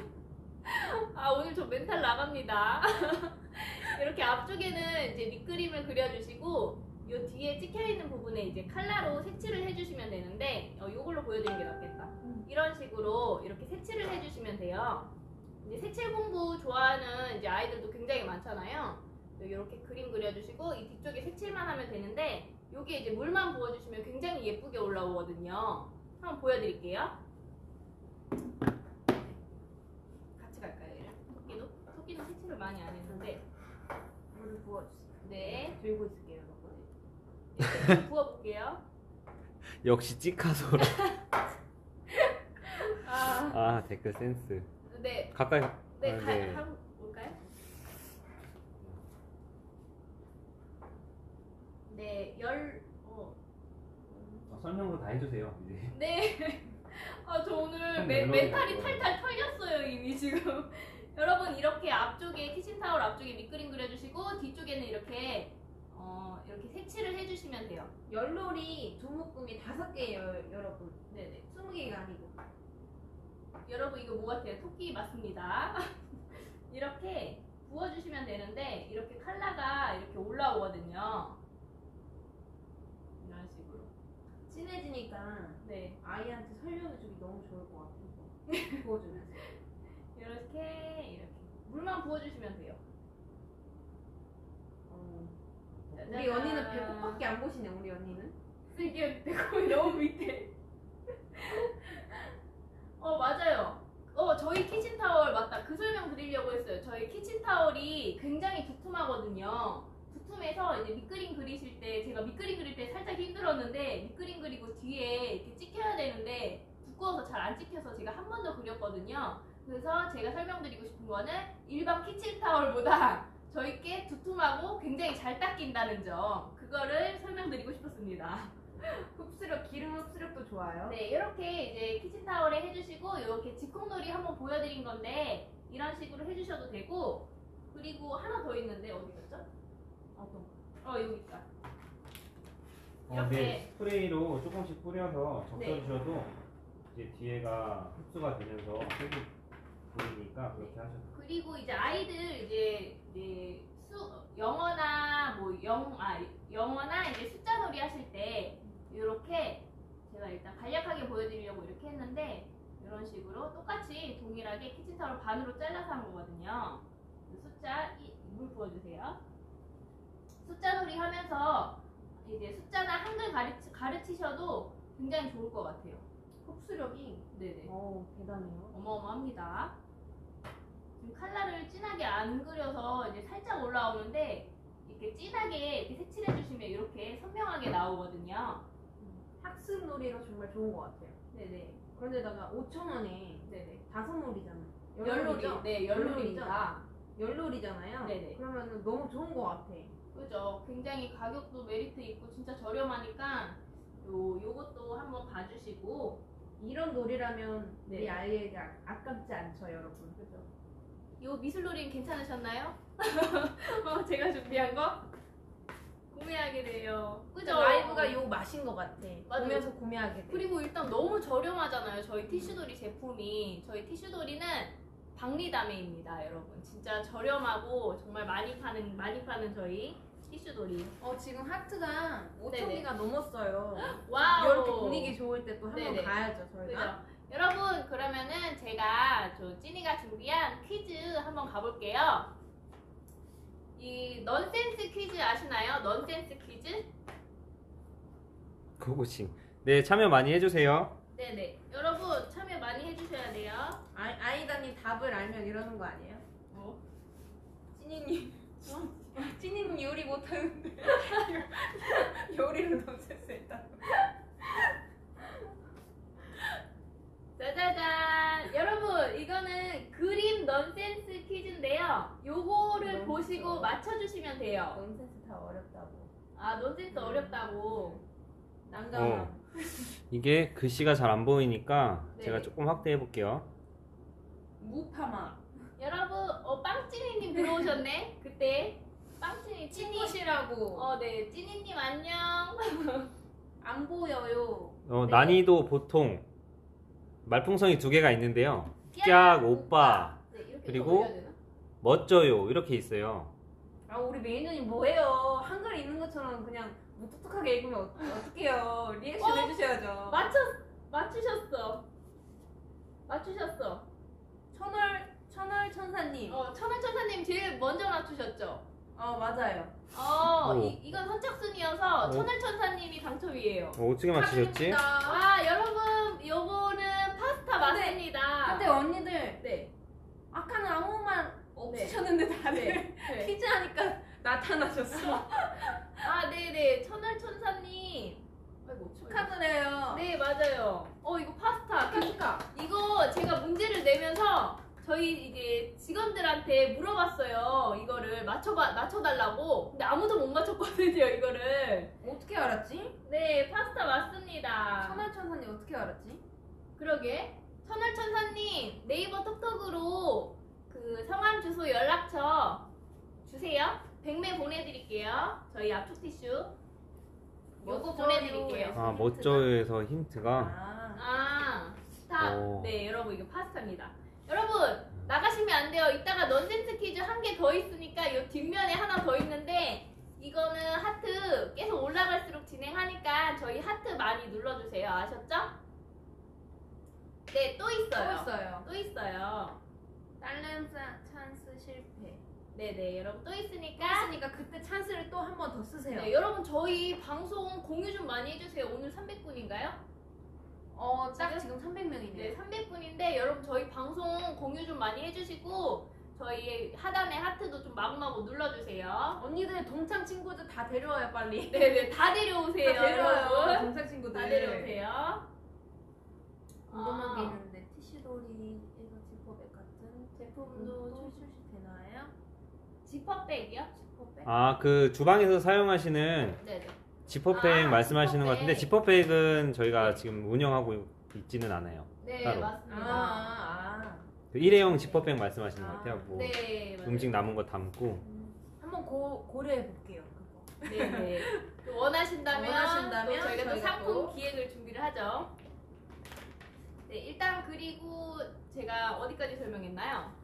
Speaker 1: 오늘 저 멘탈 나갑니다. 이렇게 앞쪽에는 이제 밑그림을 그려주시고 요 뒤에 찍혀있는 부분에 이제 칼라로 색칠을 해주시면 되는데 요걸로 보여드리는 게 낫겠다. 이런 식으로 이렇게 색칠을 해주시면 돼요. 이제 색칠 공부 좋아하는 이제 아이들도 굉장히 많잖아요. 이렇게 그림 그려주시고 이 뒤쪽에 색칠만 하면 되는데 여기에 이제 물만 부어주시면 굉장히 예쁘게 올라오거든요. 한번 보여드릴게요. 같이 갈까요? 토끼도 색칠을 많이 안 했는데
Speaker 2: 물을 부어주세요.
Speaker 1: 네
Speaker 2: 들고 있을게요, 여러분.
Speaker 1: 이렇게 부어볼게요.
Speaker 3: 역시 찌카소라.
Speaker 1: 아,
Speaker 3: 댓글 센스.
Speaker 1: 네,
Speaker 3: 가까이.
Speaker 1: 네,
Speaker 3: 네.
Speaker 1: 한번 볼까요? 네,
Speaker 3: 설명으로 다 해주세요 이제.
Speaker 1: 네. 저 오늘
Speaker 3: 좀
Speaker 1: 멘탈이
Speaker 3: 멜로디가
Speaker 1: 탈탈 털렸어요 이미 지금. 여러분 이렇게 앞쪽에 키친타월 앞쪽에 밑그림 그려주시고 뒤쪽에는 이렇게 이렇게 색칠을 해주시면 돼요.
Speaker 2: 열놀이 두 묶음이 5개예요, 여러분.
Speaker 1: 네네.
Speaker 2: 20개가 아니고.
Speaker 1: 여러분 이거 뭐 같아요? 토끼 맞습니다. 이렇게 부어주시면 되는데 이렇게 칼라가 이렇게 올라오거든요. 이런 식으로.
Speaker 2: 진해지니까
Speaker 1: 네.
Speaker 2: 아이한테 설명해주기 너무 좋을 것 같아서 부어주면서.
Speaker 1: 이렇게 물만 부어주시면 돼요.
Speaker 2: 우리 언니는 배꼽밖에 안 보시네, 우리 언니는.
Speaker 1: 이게 배꼽이 너무 밑에. 맞아요. 저희 키친타월 맞다. 그 설명 드리려고 했어요. 저희 키친타월이 굉장히 두툼하거든요. 되는데 두꺼워서 잘 안 찍혀서 제가 한 번 더 그렸거든요. 그래서 제가 설명드리고 싶은 거는 일반 키친타월보다 저희께 두툼하고 굉장히 잘 닦인다는 점, 그거를 설명드리고 싶었습니다.
Speaker 2: 흡수력, 기름 흡수력도 좋아요.
Speaker 1: 네, 이렇게 이제 키친타월에 해주시고, 이렇게 지콩놀이 한번 보여드린 건데 이런 식으로 해주셔도 되고, 그리고 하나 더 있는데 어디 갔죠?
Speaker 2: 어떤
Speaker 1: 여기 있다.
Speaker 3: 네,
Speaker 1: 이렇게.
Speaker 3: 스프레이로 조금씩 뿌려서
Speaker 1: 네.
Speaker 3: 적셔주셔도 이제 뒤에가 흡수가 되면서 색이 보이니까 그렇게 하셔도 돼요.
Speaker 1: 그리고 이제 아이들 이제 영어나 영어나 이제 숫자놀이 하실 때 이렇게 제가 일단 간략하게 보여드리려고 이렇게 했는데, 이런 식으로 똑같이 동일하게 키친타월 반으로 잘라서 한 거거든요. 물 부어주세요. 숫자놀이 하면서 이제 숫자나 한글 가르치셔도 굉장히 좋을 것 같아요.
Speaker 2: 흡수력이
Speaker 1: 네네.
Speaker 2: 대단해요.
Speaker 1: 어마어마합니다. 지금 칼라를 진하게 안 그려서 이제 살짝 올라오는데, 이렇게 진하게 이렇게 색칠해 주시면 이렇게 선명하게 나오거든요.
Speaker 2: 학습 놀이로 정말 좋은 것 같아요.
Speaker 1: 네네.
Speaker 2: 그런데다가 5,000원에
Speaker 1: 네네.
Speaker 2: 5놀이잖아.
Speaker 1: 열놀이. 네, 열놀이입니다.
Speaker 2: 열놀이잖아요.
Speaker 1: 네네.
Speaker 2: 그러면 너무 좋은 것 같아.
Speaker 1: 그죠? 굉장히 가격도 메리트 있고 진짜 저렴하니까 요것도 한번 봐주시고.
Speaker 2: 이런 놀이라면
Speaker 1: 네.
Speaker 2: 우리 아이에게 아깝지 않죠, 여러분.
Speaker 1: 그죠? 요 미술놀이는 괜찮으셨나요? 제가 준비한 거 구매하게 돼요. 그죠?
Speaker 2: 라이브가 요 맛인 것 같아.
Speaker 1: 맞아요.
Speaker 2: 보면서 구매하게 돼.
Speaker 1: 그리고 일단 너무 저렴하잖아요. 저희 티슈돌이 제품이. 저희 티슈돌이는 박리다메입니다, 여러분. 진짜 저렴하고 정말 많이 파는 저희 티슈돌이.
Speaker 2: 지금 하트가
Speaker 1: 네네.
Speaker 2: 5,000개가 넘었어요.
Speaker 1: 와우.
Speaker 2: 이렇게 분위기 좋을 때 또 한 번
Speaker 1: 네네.
Speaker 2: 가야죠, 저희가.
Speaker 1: 그죠? 여러분, 그러면은 제가 찐이가 준비한 퀴즈 한번 가볼게요. 이 넌센스 퀴즈 아시나요? 넌센스 퀴즈?
Speaker 3: 고고싱. 네, 참여 많이 해주세요.
Speaker 1: 네네. 여러분 참여 많이 해주셔야 돼요.
Speaker 2: 아이다님 답을 알면 이러는 거 아니에요? 찐이님. 찐이님 요리 못하는데 요리를 넌센스했다.
Speaker 1: 짜자잔! 여러분, 이거는 그림 넌센스 퀴즈인데요. 요거를
Speaker 2: 너무
Speaker 1: 보시고
Speaker 2: 어려워.
Speaker 1: 맞춰주시면 돼요.
Speaker 2: 넌센스 다 어렵다고.
Speaker 1: 아, 넌센스 어렵다고.
Speaker 2: 난감함.
Speaker 3: 이게 글씨가 잘 안 보이니까
Speaker 1: 네.
Speaker 3: 제가 조금 확대해 볼게요.
Speaker 2: 무파마.
Speaker 1: 여러분, 빵찐이님 들어오셨네? 그때. 빵찐이, 찐이.
Speaker 2: 찐이시라고.
Speaker 1: 네, 찐이님 안녕.
Speaker 2: 안 보여요.
Speaker 1: 네.
Speaker 3: 난이도 보통 말풍선이 2개가 있는데요. 깍, 오빠,
Speaker 1: 네, 이렇게
Speaker 3: 그리고
Speaker 1: 올려야 되나?
Speaker 3: 멋져요 이렇게 있어요.
Speaker 2: 우리 매니저님 뭐해요? 한글 읽는 것처럼 그냥 무뚝뚝하게 읽으면 어떡해요? 리액션 해주셔야죠.
Speaker 1: 맞추셨어.
Speaker 2: 천월 천사님.
Speaker 1: 천하천사님 제일 먼저 맞추셨죠?
Speaker 2: 맞아요.
Speaker 3: 오.
Speaker 1: 이건 선착순이어서
Speaker 3: 오.
Speaker 1: 천하천사님이 당첨이에요.
Speaker 3: 어떻게 맞히셨지?
Speaker 2: 축하드립니다.
Speaker 1: 여러분, 요거는 파스타 맞습니다.
Speaker 2: 근데 언니들
Speaker 1: 네.
Speaker 2: 아까는 아무 말 없으셨는데 다들
Speaker 1: 네.
Speaker 2: 퀴즈 하니까 나타나셨어.
Speaker 1: 네네. 천하천사님. 아이고,
Speaker 2: 축하드려요.
Speaker 1: 네, 맞아요. 이거 파스타.
Speaker 2: 축하.
Speaker 1: 이거 제가 문제를 내면서 저희 이제 직원들한테 물어봤어요. 이거를 맞춰달라고. 근데 아무도 못 맞췄거든요, 이거를.
Speaker 2: 어떻게 알았지?
Speaker 1: 네, 파스타 맞습니다.
Speaker 2: 천월 천사님 어떻게 알았지?
Speaker 1: 그러게. 천하천사님, 네이버 톡톡으로 그 성함, 주소, 연락처 주세요. 100매 보내드릴게요. 저희 압축 티슈. 요거
Speaker 2: 멋져요.
Speaker 1: 보내드릴게요.
Speaker 3: 멋져요에서 힌트가
Speaker 1: 스타.
Speaker 3: 오.
Speaker 1: 네, 여러분, 이거 파스타입니다. 여러분, 나가시면 안 돼요. 이따가 넌센스 퀴즈 한 개 더 있으니까 요 뒷면에 하나 더 있는데, 이거는 하트 계속 올라갈수록 진행하니까 저희 하트 많이 눌러주세요. 아셨죠? 네, 또 있어요. 또 있어요.
Speaker 2: 딸렌스 찬스 실패.
Speaker 1: 네네, 여러분 또 있으니까.
Speaker 2: 그때 찬스를 또 한 번 더 쓰세요.
Speaker 1: 네, 여러분 저희 방송 공유 좀 많이 해주세요. 오늘 300분인가요?
Speaker 2: 딱 지금 300명이네요.
Speaker 1: 네, 300분인데 여러분 저희 방송 공유 좀 많이 해주시고 저희 하단에 하트도 좀 마구마구 눌러주세요.
Speaker 2: 언니들 동창 친구들 다 데려와요 빨리.
Speaker 1: 네네, 다 데려오세요.
Speaker 2: 다 데려와요
Speaker 1: 여러분.
Speaker 2: 동창 친구들.
Speaker 1: 다 데려오세요.
Speaker 2: 궁금한 게
Speaker 1: 아.
Speaker 2: 있는데 티슈돌이에서 지퍼백 같은
Speaker 1: 제품도
Speaker 2: 또 출시되나요?
Speaker 1: 지퍼백이요?
Speaker 2: 지퍼백?
Speaker 3: 아, 그 주방에서 사용하시는
Speaker 1: 네네.
Speaker 3: 지퍼백
Speaker 1: 아,
Speaker 3: 말씀하시는
Speaker 1: 지퍼백.
Speaker 3: 것 같은데 지퍼백은 저희가
Speaker 1: 네.
Speaker 3: 지금 운영하고 있지는 않아요.
Speaker 1: 네
Speaker 3: 따로.
Speaker 1: 맞습니다.
Speaker 3: 그 일회용 지퍼백 말씀하시는 것
Speaker 2: 아,
Speaker 3: 같아요. 뭐
Speaker 1: 네 맞아요.
Speaker 3: 음식 남은 거 담고.
Speaker 2: 한번 고려해 볼게요. 그거.
Speaker 1: 네네. 또 원하신다면,
Speaker 2: 원하신다면
Speaker 1: 또 저희가 또
Speaker 2: 저희가
Speaker 1: 상품
Speaker 2: 또
Speaker 1: 기획을 준비를 하죠. 네 일단 그리고 제가 어디까지 설명했나요?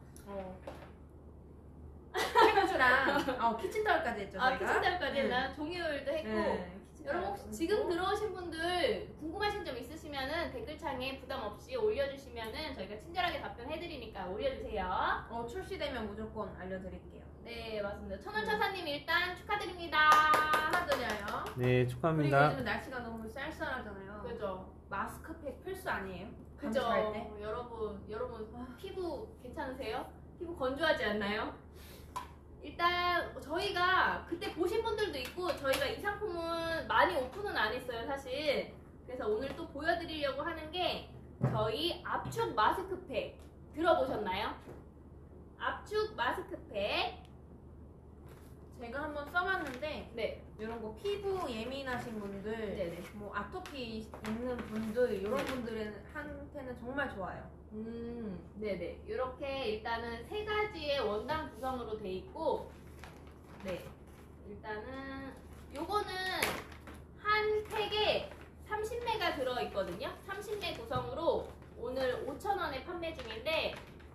Speaker 2: 햄즈랑 키친타월까지 했죠.
Speaker 1: 아
Speaker 2: 저희가.
Speaker 1: 키친타올까지 했나? 종이홀도 했고
Speaker 2: 네,
Speaker 1: 여러분 혹시 지금 들어오신 분들 궁금하신 점 있으시면은 댓글창에 부담 없이 올려주시면은 저희가 친절하게 답변해드리니까 올려주세요.
Speaker 2: 출시되면 무조건 알려드릴게요.
Speaker 1: 네 맞습니다. 천원차사님 일단 축하드립니다.
Speaker 2: 축하드려요.
Speaker 3: 네,
Speaker 2: 그리고
Speaker 3: 축하합니다.
Speaker 2: 요즘 날씨가 너무 쌀쌀하잖아요.
Speaker 1: 그죠?
Speaker 2: 마스크팩 필수 아니에요?
Speaker 1: 그죠?
Speaker 2: 감기할 때?
Speaker 1: 여러분 피부 괜찮으세요? 피부 건조하지 않나요? 일단 저희가 그때 보신 분들도 있고 저희가 이 상품은 많이 오픈은 안 했어요 사실. 그래서 오늘 또 보여드리려고 하는 게 저희 압축 마스크팩 들어보셨나요? 압축 마스크팩.
Speaker 2: 제가 한번 써봤는데
Speaker 1: 네.
Speaker 2: 이런 거 피부 예민하신 분들,
Speaker 1: 네네.
Speaker 2: 뭐 아토피 있는 분들 이런 분들한테는 정말 좋아요.
Speaker 1: 네네. 이렇게 일단은 세 가지의 원단 구성으로 돼 있고, 네. 일단은 요거는 한 팩에 30매가 들어있거든요. 30매 구성으로 오늘 5,000원에 판매 중인데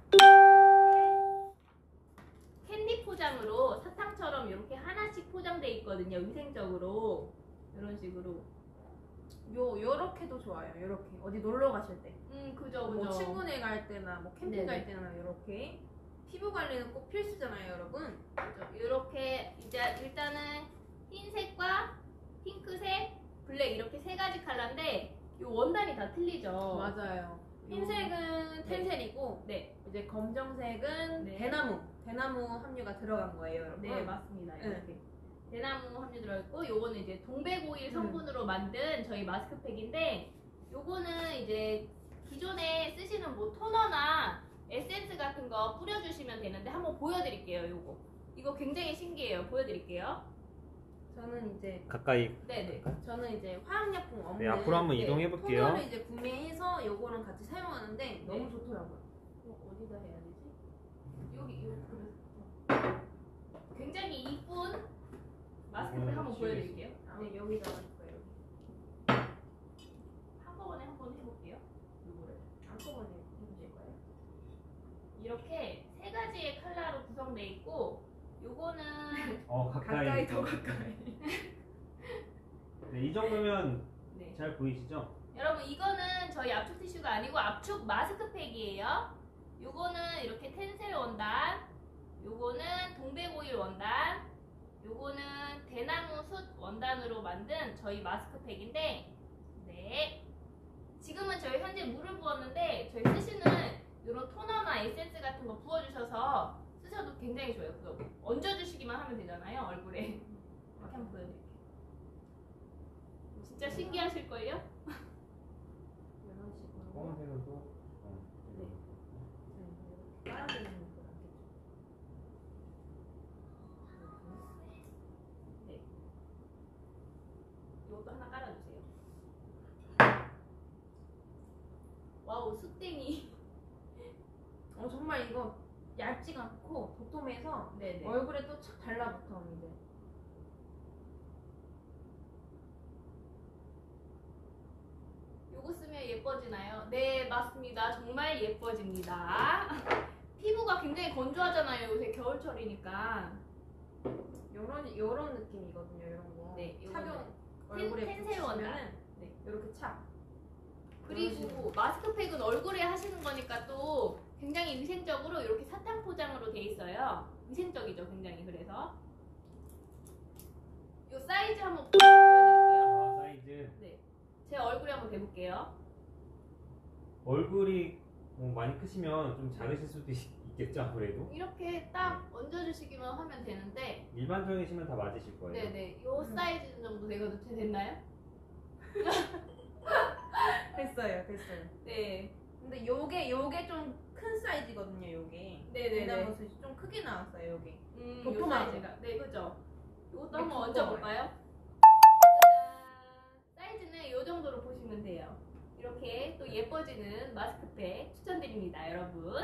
Speaker 1: 캔디 포장으로 사탕처럼 이렇게 하나씩 포장돼 있거든요. 위생적으로 이런 식으로.
Speaker 2: 요렇게도 좋아요. 요렇게 어디 놀러 가실 때,
Speaker 1: 그죠,
Speaker 2: 뭐
Speaker 1: 그죠.
Speaker 2: 친구네 갈 때나 뭐 캠핑
Speaker 1: 네네.
Speaker 2: 갈 때나 요렇게 피부 관리는 꼭 필수잖아요, 여러분.
Speaker 1: 이렇게 이제 일단은 흰색과 핑크색, 블랙 이렇게 세 가지 컬러인데 이 원단이 다 틀리죠.
Speaker 2: 맞아요. 흰색은 텐셀이고,
Speaker 1: 네,
Speaker 2: 이제 검정색은
Speaker 1: 네.
Speaker 2: 대나무 함유가 들어간 거예요, 여러분.
Speaker 1: 네 맞습니다.
Speaker 2: 네.
Speaker 1: 이렇게 대나무 함유 들어있고 요거는 이제 동백오일 성분으로 만든 저희 마스크팩인데 요거는 이제 기존에 쓰시는 뭐 토너나 에센스 같은 거 뿌려주시면 되는데 한번 보여드릴게요. 요거 이거 굉장히 신기해요. 보여드릴게요.
Speaker 2: 저는 이제
Speaker 3: 가까이.
Speaker 1: 네네.
Speaker 2: 화학약품 없는
Speaker 3: 네, 앞으로 한번
Speaker 1: 네,
Speaker 3: 이동해 볼게요.
Speaker 2: 토너를 이제 구매해서 요거랑 같이 사용하는데 너무 좋더라고요.
Speaker 1: 어디다 해야 되지? 여기 굉장히 이쁜 마스크팩 한번 보여드릴게요.
Speaker 2: 네, 여기다 할 거예요.
Speaker 1: 한꺼번에 한번 해볼게요. 요거를
Speaker 2: 한꺼번에 해주실 거예요?
Speaker 1: 이렇게 세 가지의 컬러로 구성돼 있고 요거는
Speaker 3: 가까이.
Speaker 2: 더 가까이.
Speaker 3: 네, 이 정도면
Speaker 1: 네.
Speaker 3: 잘 보이시죠?
Speaker 1: 여러분 이거는 저희 압축 티슈가 아니고 압축 마스크팩이에요. 요거는 이렇게 텐셀 원단, 요거는 동백오일 원단, 요거는 대나무 숯 원단으로 만든 저희 마스크팩인데, 네. 지금은 저희 현재 물을 부었는데 저희 쓰시는 이런 토너나 에센스 같은 거 부어주셔서 쓰셔도 굉장히 좋아요. 그거 얹어주시기만 하면 되잖아요, 얼굴에. 이렇게 한번 보여드릴게요. 진짜 신기하실걸요?
Speaker 2: 이런 식으로.
Speaker 3: 검은색은 또.
Speaker 2: 빨아들이는 거 낫겠죠.
Speaker 1: 이것도 하나 깔아주세요. 와우, 숯땡이.
Speaker 2: 정말 이거 얇지가 않고 도톰해서
Speaker 1: 네네.
Speaker 2: 얼굴에 또 착 달라붙어, 언니들.
Speaker 1: 요거 쓰면 예뻐지나요? 네, 맞습니다. 정말 예뻐집니다. 피부가 굉장히 건조하잖아요. 요새 겨울철이니까.
Speaker 2: 요런 느낌이거든요, 이런 거.
Speaker 1: 네, 요거는
Speaker 2: 착용 얼굴에
Speaker 1: 텐셀 원단.
Speaker 2: 붙이면은
Speaker 1: 네.
Speaker 2: 이렇게 착.
Speaker 1: 그리고 마스크팩은 얼굴에 하시는 거니까 또 굉장히 위생적으로 이렇게 사탕 포장으로 돼 있어요. 위생적이죠, 굉장히. 그래서 요 사이즈 한번 보여드릴게요.
Speaker 3: 사이즈.
Speaker 1: 네, 제 얼굴에 한번 대볼게요.
Speaker 3: 얼굴이 많이 크시면 좀 작으실 수도 있겠죠, 아무래도.
Speaker 1: 이렇게 딱 얹어주시기만 하면 되는데,
Speaker 3: 일반적이시면 다 맞으실 거예요.
Speaker 1: 네네, 요 사이즈 정도 되거든요. 됐나요?
Speaker 2: 됐어요.
Speaker 1: 네.
Speaker 2: 근데 요게 좀 큰 사이즈거든요. 요게.
Speaker 1: 네네네.
Speaker 2: 옛날보다 좀 크게 나왔어요. 요게.
Speaker 1: 요
Speaker 2: 도톰하고.
Speaker 1: 사이즈가. 네, 그죠. 이것도
Speaker 2: 네,
Speaker 1: 한번
Speaker 2: 두꺼워요.
Speaker 1: 얹어볼까요? 짜잔. 사이즈는 이 정도로 보시면 돼요. 이렇게 또 예뻐지는 마스크팩 추천드립니다, 여러분.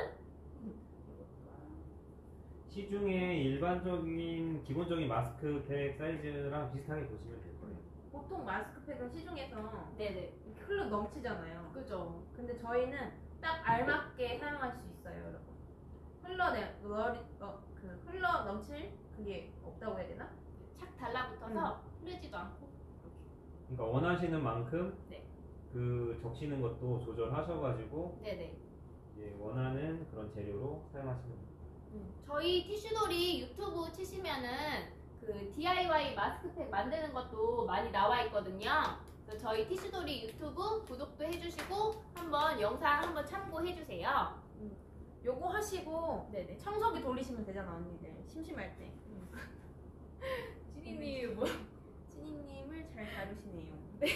Speaker 3: 시중에 일반적인 기본적인 마스크팩 사이즈랑 비슷하게 보시면 될 거예요.
Speaker 2: 보통 마스크팩은 시중에서
Speaker 1: 네네.
Speaker 2: 흘러 넘치잖아요.
Speaker 1: 그죠.
Speaker 2: 근데 저희는 딱 알맞게 사용할 수 있어요, 여러분. 흘러 넘칠 그게 없다고 해야 되나?
Speaker 1: 착 달라붙어서 흐르지도 않고.
Speaker 3: 그러니까 원하시는 만큼
Speaker 1: 네.
Speaker 3: 그 적시는 것도 조절하셔가지고
Speaker 1: 네네.
Speaker 3: 이제 원하는 그런 재료로 사용하시면 돼요.
Speaker 1: 저희 티슈돌이 유튜브 치시면은 그 DIY 마스크팩 만드는 것도 많이 나와 있거든요. 그래서 저희 티슈돌이 유튜브 구독도 해주시고 한번 영상 한번 참고해주세요.
Speaker 2: 요거 하시고
Speaker 1: 네네.
Speaker 2: 청소기 돌리시면 되잖아, 언니들. 심심할 때.
Speaker 1: 찌리님 뭐?
Speaker 2: 찌니님을 잘 다루시네요.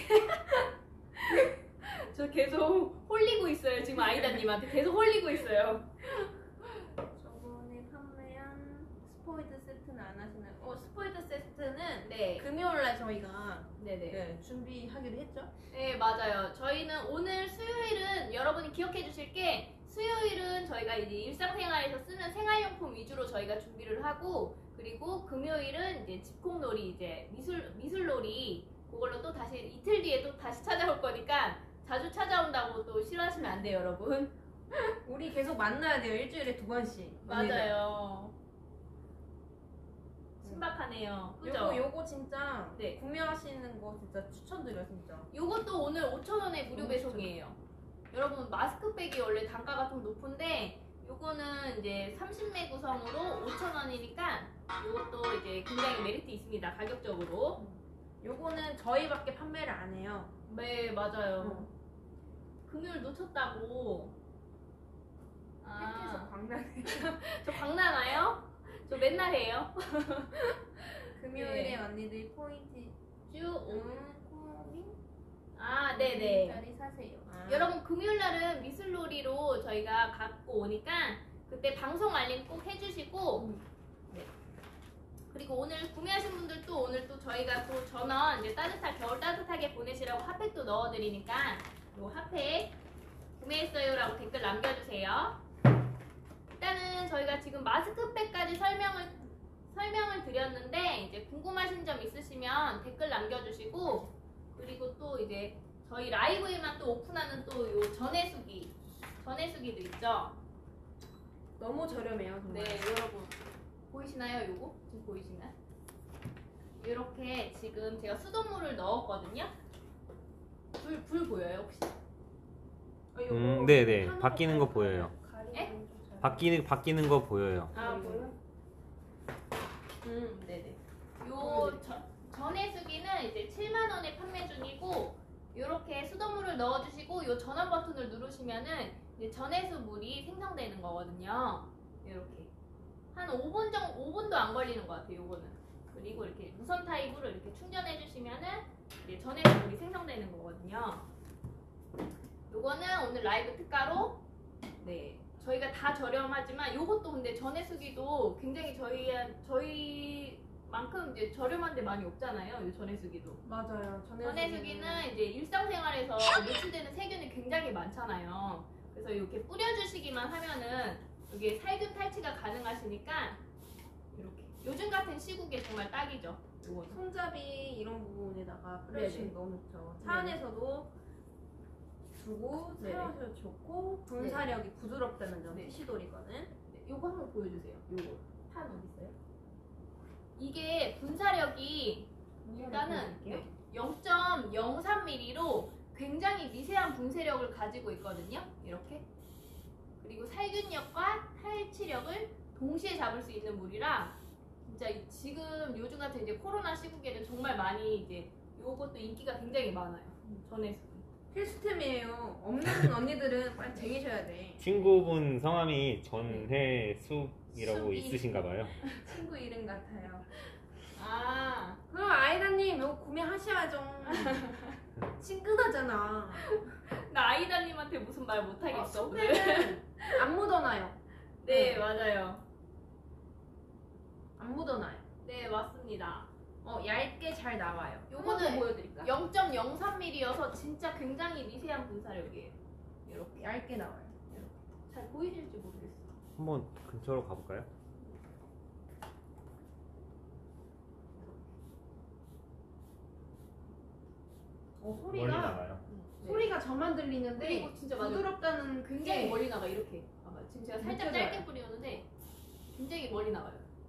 Speaker 1: 저 계속 홀리고 있어요. 지금 아이다님한테 계속 홀리고 있어요.
Speaker 2: 저번에 판매한 스포이드 세트는 안 하시나요? 스포이드 세트는
Speaker 1: 네.
Speaker 2: 금요일날 저희가
Speaker 1: 네네.
Speaker 2: 준비하기로 했죠?
Speaker 1: 네, 맞아요. 저희는 오늘 수요일은 여러분이 기억해 주실 게 수요일은 저희가 이제 일상생활에서 쓰는 생활용품 위주로 저희가 준비를 하고 그리고 금요일은 이제 집콕놀이 이제 미술놀이 그걸로 또 다시 이틀 뒤에 또 다시 찾아올 거니까 자주 찾아온다고 또 싫어하시면 안 돼요, 여러분.
Speaker 2: 우리 계속 만나야 돼요. 일주일에 2번씩.
Speaker 1: 맞아요. 신박하네요. 그죠?
Speaker 2: 요거 진짜
Speaker 1: 네.
Speaker 2: 구매하시는 거 진짜 추천드려요, 진짜.
Speaker 1: 요것도 오늘 5,000원에 무료 배송이에요. 여러분 마스크백이 원래 단가가 좀 높은데 요거는 이제 30매 구성으로 5,000원이니까 요것도 이제 굉장히 메리트 있습니다. 가격적으로.
Speaker 2: 요거는 저희밖에 판매를 안 해요.
Speaker 1: 네, 맞아요. 금요일 놓쳤다고.
Speaker 2: 팩에서
Speaker 1: 아,
Speaker 2: 광나네.
Speaker 1: 저 광나나요? 저 맨날 해요.
Speaker 2: 금요일에
Speaker 1: 네.
Speaker 2: 언니들 포인트 코인
Speaker 1: 아, 네네.
Speaker 2: 짜리 사세요.
Speaker 1: 여러분 금요일 날은 미술놀이로 저희가 갖고 오니까 그때 방송 알림 꼭 해주시고 네. 그리고 오늘 구매하신 분들도 오늘 또 저희가 또 전원 이제 겨울 따뜻하게 보내시라고 핫팩도 넣어드리니까 요 핫팩 구매했어요라고 댓글 남겨주세요. 일단은 저희가 지금 마스크팩까지 설명을 드렸는데 이제 궁금하신 점 있으시면 댓글 남겨주시고 그리고 또 이제 저희 라이브에만 또 오픈하는 또 요 전해수기도 있죠.
Speaker 2: 너무 저렴해요, 정말.
Speaker 1: 네, 여러분 보이시나요? 요거 지금 보이시나요? 이렇게 지금 제가 수돗물을 넣었거든요. 불 보여요 혹시?
Speaker 2: 요거
Speaker 3: 네네.
Speaker 2: 하는
Speaker 3: 바뀌는 거 보여요.
Speaker 1: 에?
Speaker 3: 바뀌는 거 보여요.
Speaker 1: 아 보여? 네네. 전해수기는 이제 7만 원에 판매 중이고. 이렇게 수돗물을 넣어주시고 이 전원 버튼을 누르시면은 이제 전해수 물이 생성되는 거거든요. 이렇게 한 5분도 안 걸리는 것 같아요. 요거는 그리고 이렇게 무선 타입으로 이렇게 충전해 주시면은 이제 전해수 물이 생성되는 거거든요. 요거는 오늘 라이브 특가로 네 저희가 다 저렴하지만 요것도 근데 전해수기도 굉장히 저희만큼 이제 저렴한데 많이 없잖아요. 요 전해수기도.
Speaker 2: 맞아요.
Speaker 1: 전해수기는 이제 일상생활에서 노출되는 세균이 굉장히 많잖아요. 그래서 이렇게 뿌려주시기만 하면은 이게 살균 탈취가 가능하시니까 이렇게 요즘 같은 시국에 정말 딱이죠. 요거는.
Speaker 2: 손잡이 이런 부분에다가 뿌려주시면
Speaker 1: 네네.
Speaker 2: 너무 좋죠. 차 안에서도 두고
Speaker 1: 네네.
Speaker 2: 사용하셔도 좋고 분사력이 부드럽다는 점
Speaker 1: 네.
Speaker 2: 티슈돌이거든.
Speaker 1: 네, 요거 한번 보여주세요. 요거 판 어디 있어요? 이게 분사력이 일단은 0.03mm로 굉장히 미세한 분쇄력을 가지고 있거든요. 이렇게. 그리고 살균력과 탈취력을 동시에 잡을 수 있는 물이라 진짜 지금 요즘 같은 이제 코로나 시국에는 정말 많이 이제 요것도 인기가 굉장히 많아요. 전해수기.
Speaker 2: 필수템이에요. 없는 언니들은 빨리 쟁이셔야 돼.
Speaker 3: 친구분 성함이 전해숙이라고
Speaker 2: 숙이.
Speaker 3: 있으신가 봐요.
Speaker 2: 친구 이름 같아요.
Speaker 1: 아,
Speaker 2: 그럼 아이다님 이거 구매하셔야죠. 친근하잖아.
Speaker 1: 나 무슨 말 못하겠어.
Speaker 2: 스팸은 안 묻어나요.
Speaker 1: 네, 맞아요.
Speaker 2: 안 묻어나요.
Speaker 1: 네, 맞습니다.
Speaker 2: 얇게 잘 나와요.
Speaker 1: 요거는
Speaker 2: 보여드릴까?
Speaker 1: 0.03mm여서 진짜 굉장히 미세한 분사력이에요. 이렇게
Speaker 2: 얇게 나와요.
Speaker 1: 잘 보이실지 모르겠어.
Speaker 3: 한번 근처로 가볼까요? 멀리
Speaker 2: 소리가
Speaker 3: 나가요.
Speaker 1: 네.
Speaker 2: 소리가 저만 들리는데
Speaker 1: 그리고 진짜 맞아요.
Speaker 2: 부드럽다는
Speaker 1: 굉장히
Speaker 2: 게
Speaker 1: 멀리 나가 이렇게. 봐봐. 지금 제가 살짝
Speaker 2: 느껴져요.
Speaker 1: 짧게 뿌리는데 굉장히 멀리 나가요.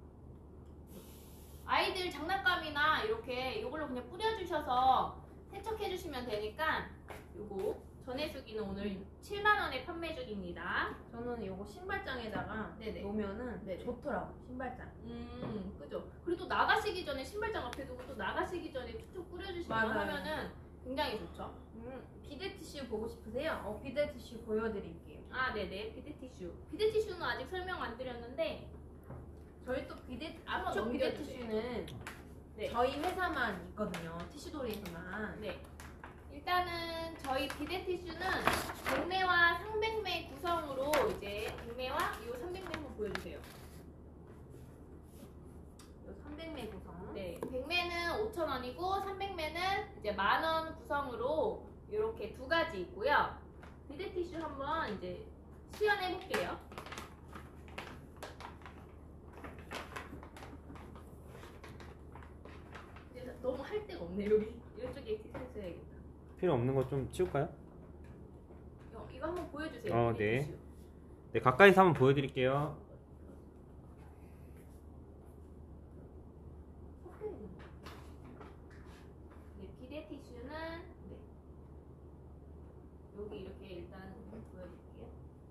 Speaker 1: 아이들 장난감이나 이렇게 이걸로 그냥 뿌려주셔서 세척해주시면 되니까 요거 전해수기는 오늘 7만 원에 판매 중입니다.
Speaker 2: 저는 요거 신발장에다가
Speaker 1: 네네.
Speaker 2: 놓으면은
Speaker 1: 네네.
Speaker 2: 좋더라고 신발장.
Speaker 1: 그죠. 그리고 또 나가시기 전에 신발장 앞에 두고 또 나가시기 전에 툭툭 뿌려주시면
Speaker 2: 맞아요.
Speaker 1: 하면은 굉장히 좋죠.
Speaker 2: 비데 티슈 보고 싶으세요? 비데 티슈 보여드릴게요.
Speaker 1: 아, 네네. 비데 티슈. 비데 티슈는 아직 설명 안 드렸는데
Speaker 2: 저희 또 비데
Speaker 1: 한번
Speaker 2: 압축 비데
Speaker 1: 넘겨주세요.
Speaker 2: 티슈는
Speaker 1: 네.
Speaker 2: 저희 회사만 있거든요. 티슈도리에서만.
Speaker 1: 네. 일단은 저희 비데 티슈는 백매와 상백매 구성으로 이제 백매와 이 300매 한번 보여주세요.
Speaker 2: 요 300매 구성.
Speaker 1: 네. 백매는 5,000원이고 300매는 이제 10,000원 구성으로 이렇게 두 가지 있고요. 비데 티슈 한번 이제 시연해 볼게요. 너무 할 데가 없네 여기. 이쪽에 디스펜스 해야겠다.
Speaker 3: 필요 없는 거 좀 치울까요?
Speaker 1: 이거 한번 보여주세요. 비데
Speaker 3: 네.
Speaker 1: 티슈.
Speaker 3: 네, 가까이서 한번 보여드릴게요.
Speaker 1: 네, 비데 티슈는 네. 여기 이렇게 일단 보여드릴게요.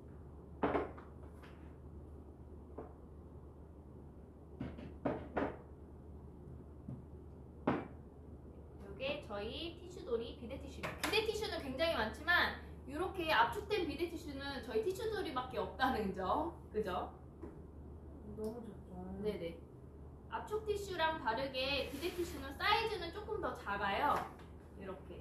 Speaker 1: 이게 저희 티슈돌이 비데 티슈. 비데 티슈는 굉장히 많지만 이렇게 압축된 비데 티슈는 저희 티슈돌이밖에 없다는 점, 그죠?
Speaker 2: 너무 좋죠.
Speaker 1: 네네. 압축 티슈랑 다르게 비데 티슈는 사이즈는 조금 더 작아요. 이렇게.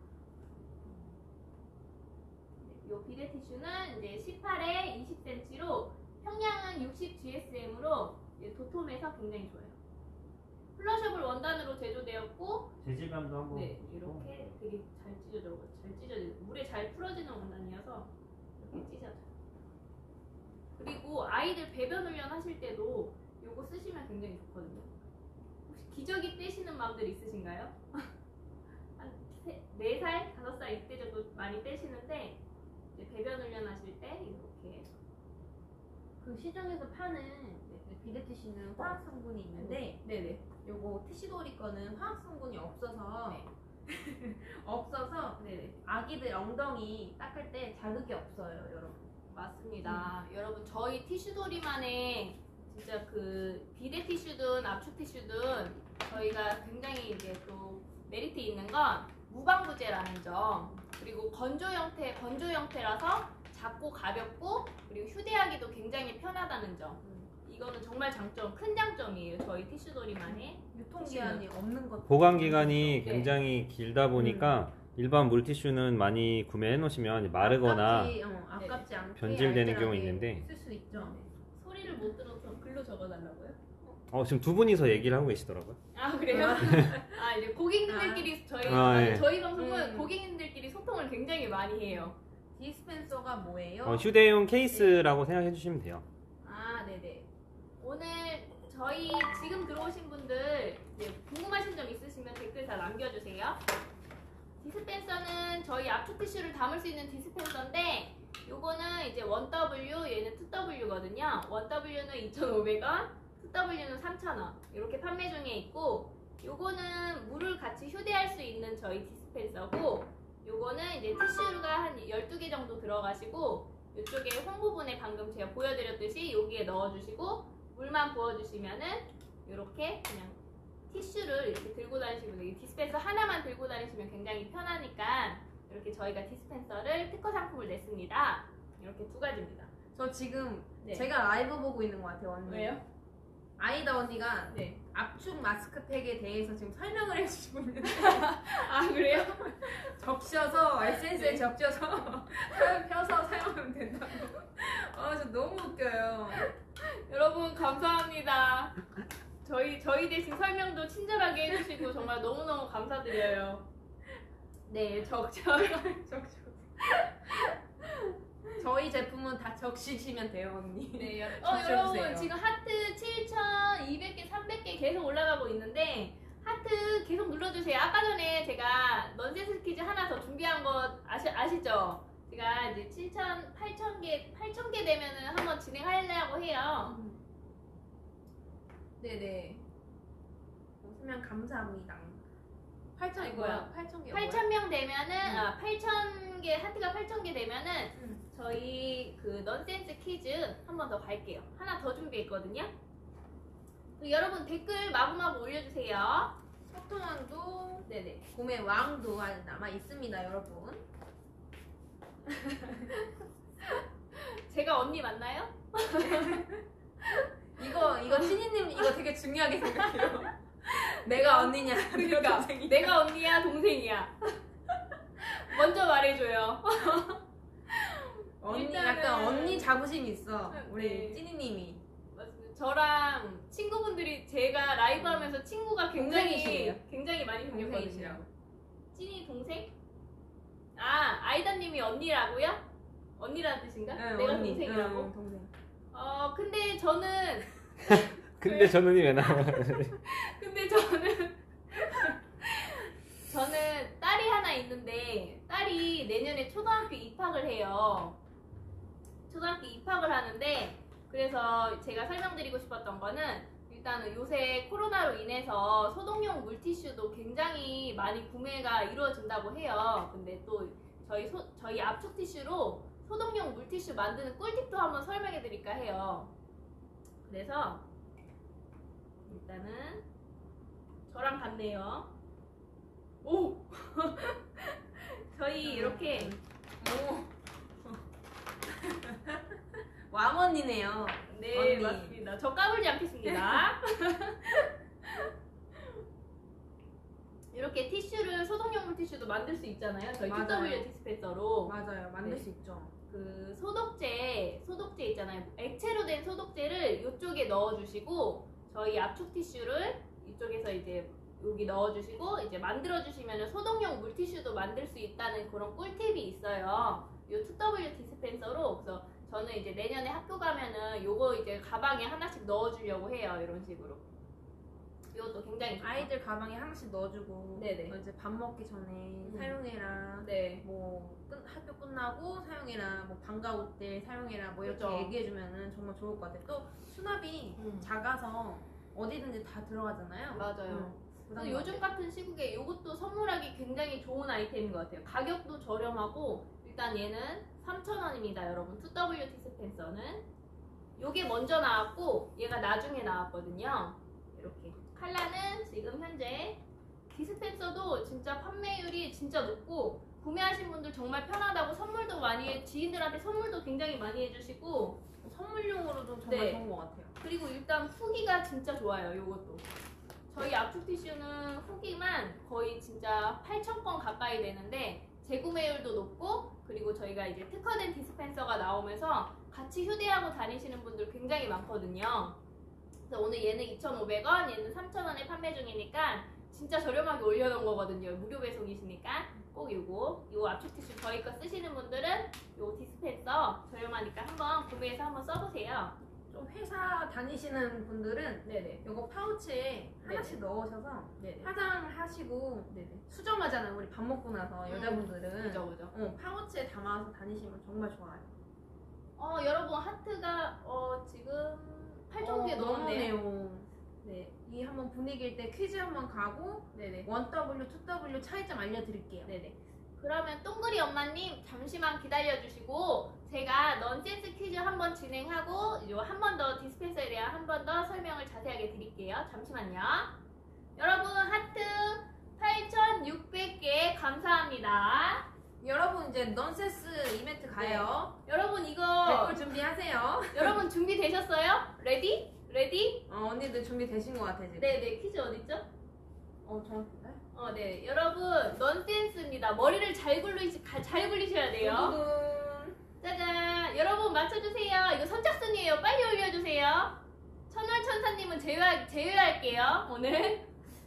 Speaker 1: 이 비데 티슈는 이제 18에 20cm로 평량은 60 GSM으로 도톰해서 굉장히 좋아요. 플러셔블 원단으로 제조되었고,
Speaker 3: 재질감도 한번.
Speaker 1: 네 이렇게 되게 잘 찢어져, 물에 잘 풀어지는 원단이어서 이렇게 찢어져. 그리고 아이들 배변 훈련 하실 때도 요거 쓰시면 굉장히 좋거든요. 혹시 기저귀 떼시는 마음들 있으신가요? 한 4살, 5살 이때 정도 많이 떼시는데 이제 배변 훈련 하실 때 이렇게
Speaker 2: 그 시중에서 파는 비데 티슈는 화학 성분이 있는데
Speaker 1: 네네.
Speaker 2: 요거 티슈도리 거는 화학 성분이 없어서
Speaker 1: 네.
Speaker 2: 없어서
Speaker 1: 네네.
Speaker 2: 아기들 엉덩이 닦을 때 자극이 없어요, 여러분.
Speaker 1: 맞습니다. 여러분 저희 티슈돌이만의 진짜 그 비데 티슈든 압축 티슈든 저희가 굉장히 이제 또 메리트 있는 건 무방부제라는 점, 그리고 건조 형태라서 작고 가볍고 그리고 휴대하기도 굉장히 편하다는 점. 이거는 정말 큰 장점이에요. 저희 티슈돌이만의.
Speaker 2: 유통기한이 없는 것.
Speaker 3: 보관 기간이
Speaker 1: 네.
Speaker 3: 굉장히 길다 보니까 일반 물티슈는 많이 구매해 놓으시면 마르거나
Speaker 2: 아깝지 않게
Speaker 3: 변질되는
Speaker 2: 알뜰하게
Speaker 3: 경우 있는데
Speaker 2: 쓸 수 있죠.
Speaker 1: 소리를 못 들어서 글로 적어달라고요?
Speaker 3: 지금 두 분이서 얘기를 하고 계시더라고요.
Speaker 1: 아 그래요? 아 이제 고객님들끼리
Speaker 3: 예.
Speaker 1: 저희 방송은 고객님들끼리 소통을 굉장히 많이 해요.
Speaker 2: 디스펜서가 뭐예요?
Speaker 3: 휴대용 케이스라고 생각해 주시면 돼요.
Speaker 1: 아 네네. 오늘 저희 지금 들어오신 분들 이제 궁금하신 점 있으시면 댓글 다 남겨주세요. 디스펜서는 저희 압축 티슈를 담을 수 있는 디스펜서인데 요거는 이제 1W 얘는 2W거든요. 1W는 2,500원, 2W는 3,000원 이렇게 판매 중에 있고, 요거는 물을 같이 휴대할 수 있는 저희 디스펜서고, 요거는 이제 티슈가 한 12개 정도 들어가시고, 이쪽에 홈 부분에 방금 제가 보여드렸듯이 여기에 넣어주시고 물만 부어주시면은 이렇게 그냥 티슈를 이렇게 들고 다니시면 돼요. 디스펜서 하나만 들고 다니시면 굉장히 편하니까 이렇게 저희가 디스펜서를 특허 상품을 냈습니다. 이렇게 두 가지입니다.
Speaker 2: 저 지금
Speaker 1: 네.
Speaker 2: 제가 라이브 보고 있는 것 같아요, 언니.
Speaker 1: 왜요?
Speaker 2: 아이다 언니가
Speaker 1: 네.
Speaker 2: 압축 마스크팩에 대해서 지금 설명을 해주시고 있는데
Speaker 1: 아 그래요?
Speaker 2: 적셔서 에센스에
Speaker 1: 네.
Speaker 2: 적셔서 펴서 사용하면 된다고. 저 너무 웃겨요.
Speaker 1: 여러분 감사합니다. 저희 대신 설명도 친절하게 해주시고 정말 너무너무 감사드려요. 네, 적셔서
Speaker 2: 저희 제품은 다 적시시면 돼요 언니.
Speaker 1: 네,
Speaker 2: 적셔주세요.
Speaker 1: 여러분 지금 하트 7,200개, 300개 계속 올라가고 있는데 하트 계속 눌러주세요. 아까 전에 제가 넌센스 퀴즈 하나 더 준비한 거 아시죠? 제가 이제 8,000개 되면은 한번 진행하려고 해요.
Speaker 2: 네네. 웃으면 감사합니다. 8천
Speaker 1: 아이고야.
Speaker 2: 8천 개.
Speaker 1: 8,000명 되면은 8,000개 하트가 8,000개 되면은
Speaker 2: 음.
Speaker 1: 저희 그 넌센스 퀴즈 한 번 더 갈게요. 하나 더 준비했거든요. 그리고 여러분 댓글 마구마구 올려주세요.
Speaker 2: 소통왕도
Speaker 1: 네네.
Speaker 2: 봄의 왕도 아직 남아 있습니다, 여러분.
Speaker 1: 제가 언니 맞나요?
Speaker 2: 이거 신이님 이거 되게 중요하게 생각해요. 내가 언니냐, 내가 동생이냐.
Speaker 1: 내가 언니야 동생이야. 먼저 말해줘요.
Speaker 2: 언니
Speaker 1: 일단은-
Speaker 2: 약간 언니 자부심 있어. 우리
Speaker 1: 네.
Speaker 2: 찐이님이.
Speaker 1: 맞습니다. 저랑 친구분들이 제가 라이브 하면서 친구가
Speaker 2: 동생이시래요.
Speaker 1: 굉장히 많이 생겼거든요.
Speaker 2: 동생이시라고.
Speaker 1: 찐이 동생? 아 아이다님이 언니라고요? 언니라는 뜻인가? 내가
Speaker 2: 언니.
Speaker 1: 동생이라고?
Speaker 2: 응, 동생.
Speaker 1: 근데 저는
Speaker 3: 근데 저는이 왜 나와?
Speaker 1: 근데 저는 딸이 하나 있는데 딸이 내년에 초등학교 입학을 해요. 초등학교 입학을 하는데 그래서 제가 설명드리고 싶었던 거는 일단은 요새 코로나로 인해서 소독용 물티슈도 굉장히 많이 구매가 이루어진다고 해요. 근데 또 저희 압축 티슈로 소독용 물티슈 만드는 꿀팁도 한번 설명해 드릴까 해요. 그래서 일단은 저랑 같네요. 오! 저희 이렇게
Speaker 2: 오. 왕언니네요.
Speaker 1: 네
Speaker 2: 언니.
Speaker 1: 맞습니다. 저 까불지 않겠습니다. 이렇게 티슈를 소독용 물티슈도 만들 수 있잖아요. 저희
Speaker 2: 맞아요.
Speaker 1: TW 디스펜서로
Speaker 2: 맞아요. 만들
Speaker 1: 네.
Speaker 2: 수 있죠.
Speaker 1: 그 소독제 있잖아요. 액체로 된 소독제를 이쪽에 넣어주시고 저희 압축 티슈를 이쪽에서 이제 여기 넣어주시고 이제 만들어주시면 소독용 물티슈도 만들 수 있다는 그런 꿀팁이 있어요. 이 2W 디스펜서로 그래서 저는 이제 내년에 학교 가면은 요거 이제 가방에 하나씩 넣어주려고 해요. 이런 식으로. 이것도 굉장히 좋죠.
Speaker 2: 아이들 가방에 하나씩 넣어주고
Speaker 1: 네네.
Speaker 2: 뭐 이제 밥 먹기 전에 사용해라.
Speaker 1: 네.
Speaker 2: 뭐 학교 끝나고 사용해라. 뭐 방과 후 때 사용해라. 뭐 이렇게
Speaker 1: 그쵸.
Speaker 2: 얘기해주면은 정말 좋을 것 같아요. 또 수납이 작아서 어디든지 다 들어가잖아요.
Speaker 1: 맞아요.
Speaker 2: 부담
Speaker 1: 그래서 요즘 같은 시국에 이것도 선물하기 굉장히 좋은 아이템인 것 같아요. 가격도 저렴하고 일단 얘는 3,000원입니다, 여러분. 2W 디스펜서는 요게 먼저 나왔고 얘가 나중에 나왔거든요. 이렇게 칼라는 지금 현재 디스펜서도 진짜 판매율이 진짜 높고 구매하신 분들 정말 편하다고 선물도 많이 지인들한테 선물도 굉장히 많이 해주시고
Speaker 2: 선물용으로도 정말
Speaker 1: 네.
Speaker 2: 좋은 것 같아요.
Speaker 1: 그리고 일단 후기가 진짜 좋아요. 요것도 저희 압축 티슈는 후기만 거의 진짜 8,000건 가까이 되는데 재구매율도 높고 그리고 저희가 이제 특화된 디스펜서가 나오면서 같이 휴대하고 다니시는 분들 굉장히 많거든요. 그래서 오늘 얘는 2,500원, 얘는 3,000원에 판매 중이니까 진짜 저렴하게 올려놓은 거거든요. 무료 배송이시니까 꼭 요 압축 티슈 저희 거 쓰시는 분들은 요 디스펜서 저렴하니까 한번 구매해서 한번 써보세요.
Speaker 2: 좀 회사 다니시는 분들은
Speaker 1: 네네.
Speaker 2: 이거 파우치에 하나씩 넣으셔서
Speaker 1: 네네.
Speaker 2: 화장을 하시고
Speaker 1: 네네.
Speaker 2: 수정하잖아요. 우리 밥 먹고 나서 여자분들은
Speaker 1: 그죠.
Speaker 2: 파우치에 담아서 다니시면 정말 좋아요.
Speaker 1: 여러분 하트가 지금 8,000개 넘었네요.
Speaker 2: 넘었네요.
Speaker 1: 네.
Speaker 2: 이 한번 분위기일 때 퀴즈 한번 가고
Speaker 1: 네네.
Speaker 2: 1W, 2W 차이점 알려드릴게요.
Speaker 1: 네네. 그러면 똥그리 엄마님 잠시만 기다려주시고 제가 넌센스 퀴즈 한번 진행하고 한 번 더 디스펜서에 대한 한 번 더 설명을 자세하게 드릴게요. 잠시만요. 여러분 하트 8,600개 감사합니다.
Speaker 2: 여러분 이제 넌센스 이벤트 가요.
Speaker 1: 여러분 이거
Speaker 2: 댓글 준비하세요.
Speaker 1: 여러분 준비되셨어요? 레디?
Speaker 2: 언니 언니들 준비되신 것 같아 지금.
Speaker 1: 네네, 퀴즈 어딨죠?
Speaker 2: 정확한가요?
Speaker 1: 네. 여러분, 넌센스입니다. 머리를 잘 굴리셔야 돼요.
Speaker 2: 두두둔.
Speaker 1: 짜잔. 여러분, 맞춰주세요. 이거 선착순이에요. 빨리 올려주세요. 천월천사님은 제외할게요, 오늘.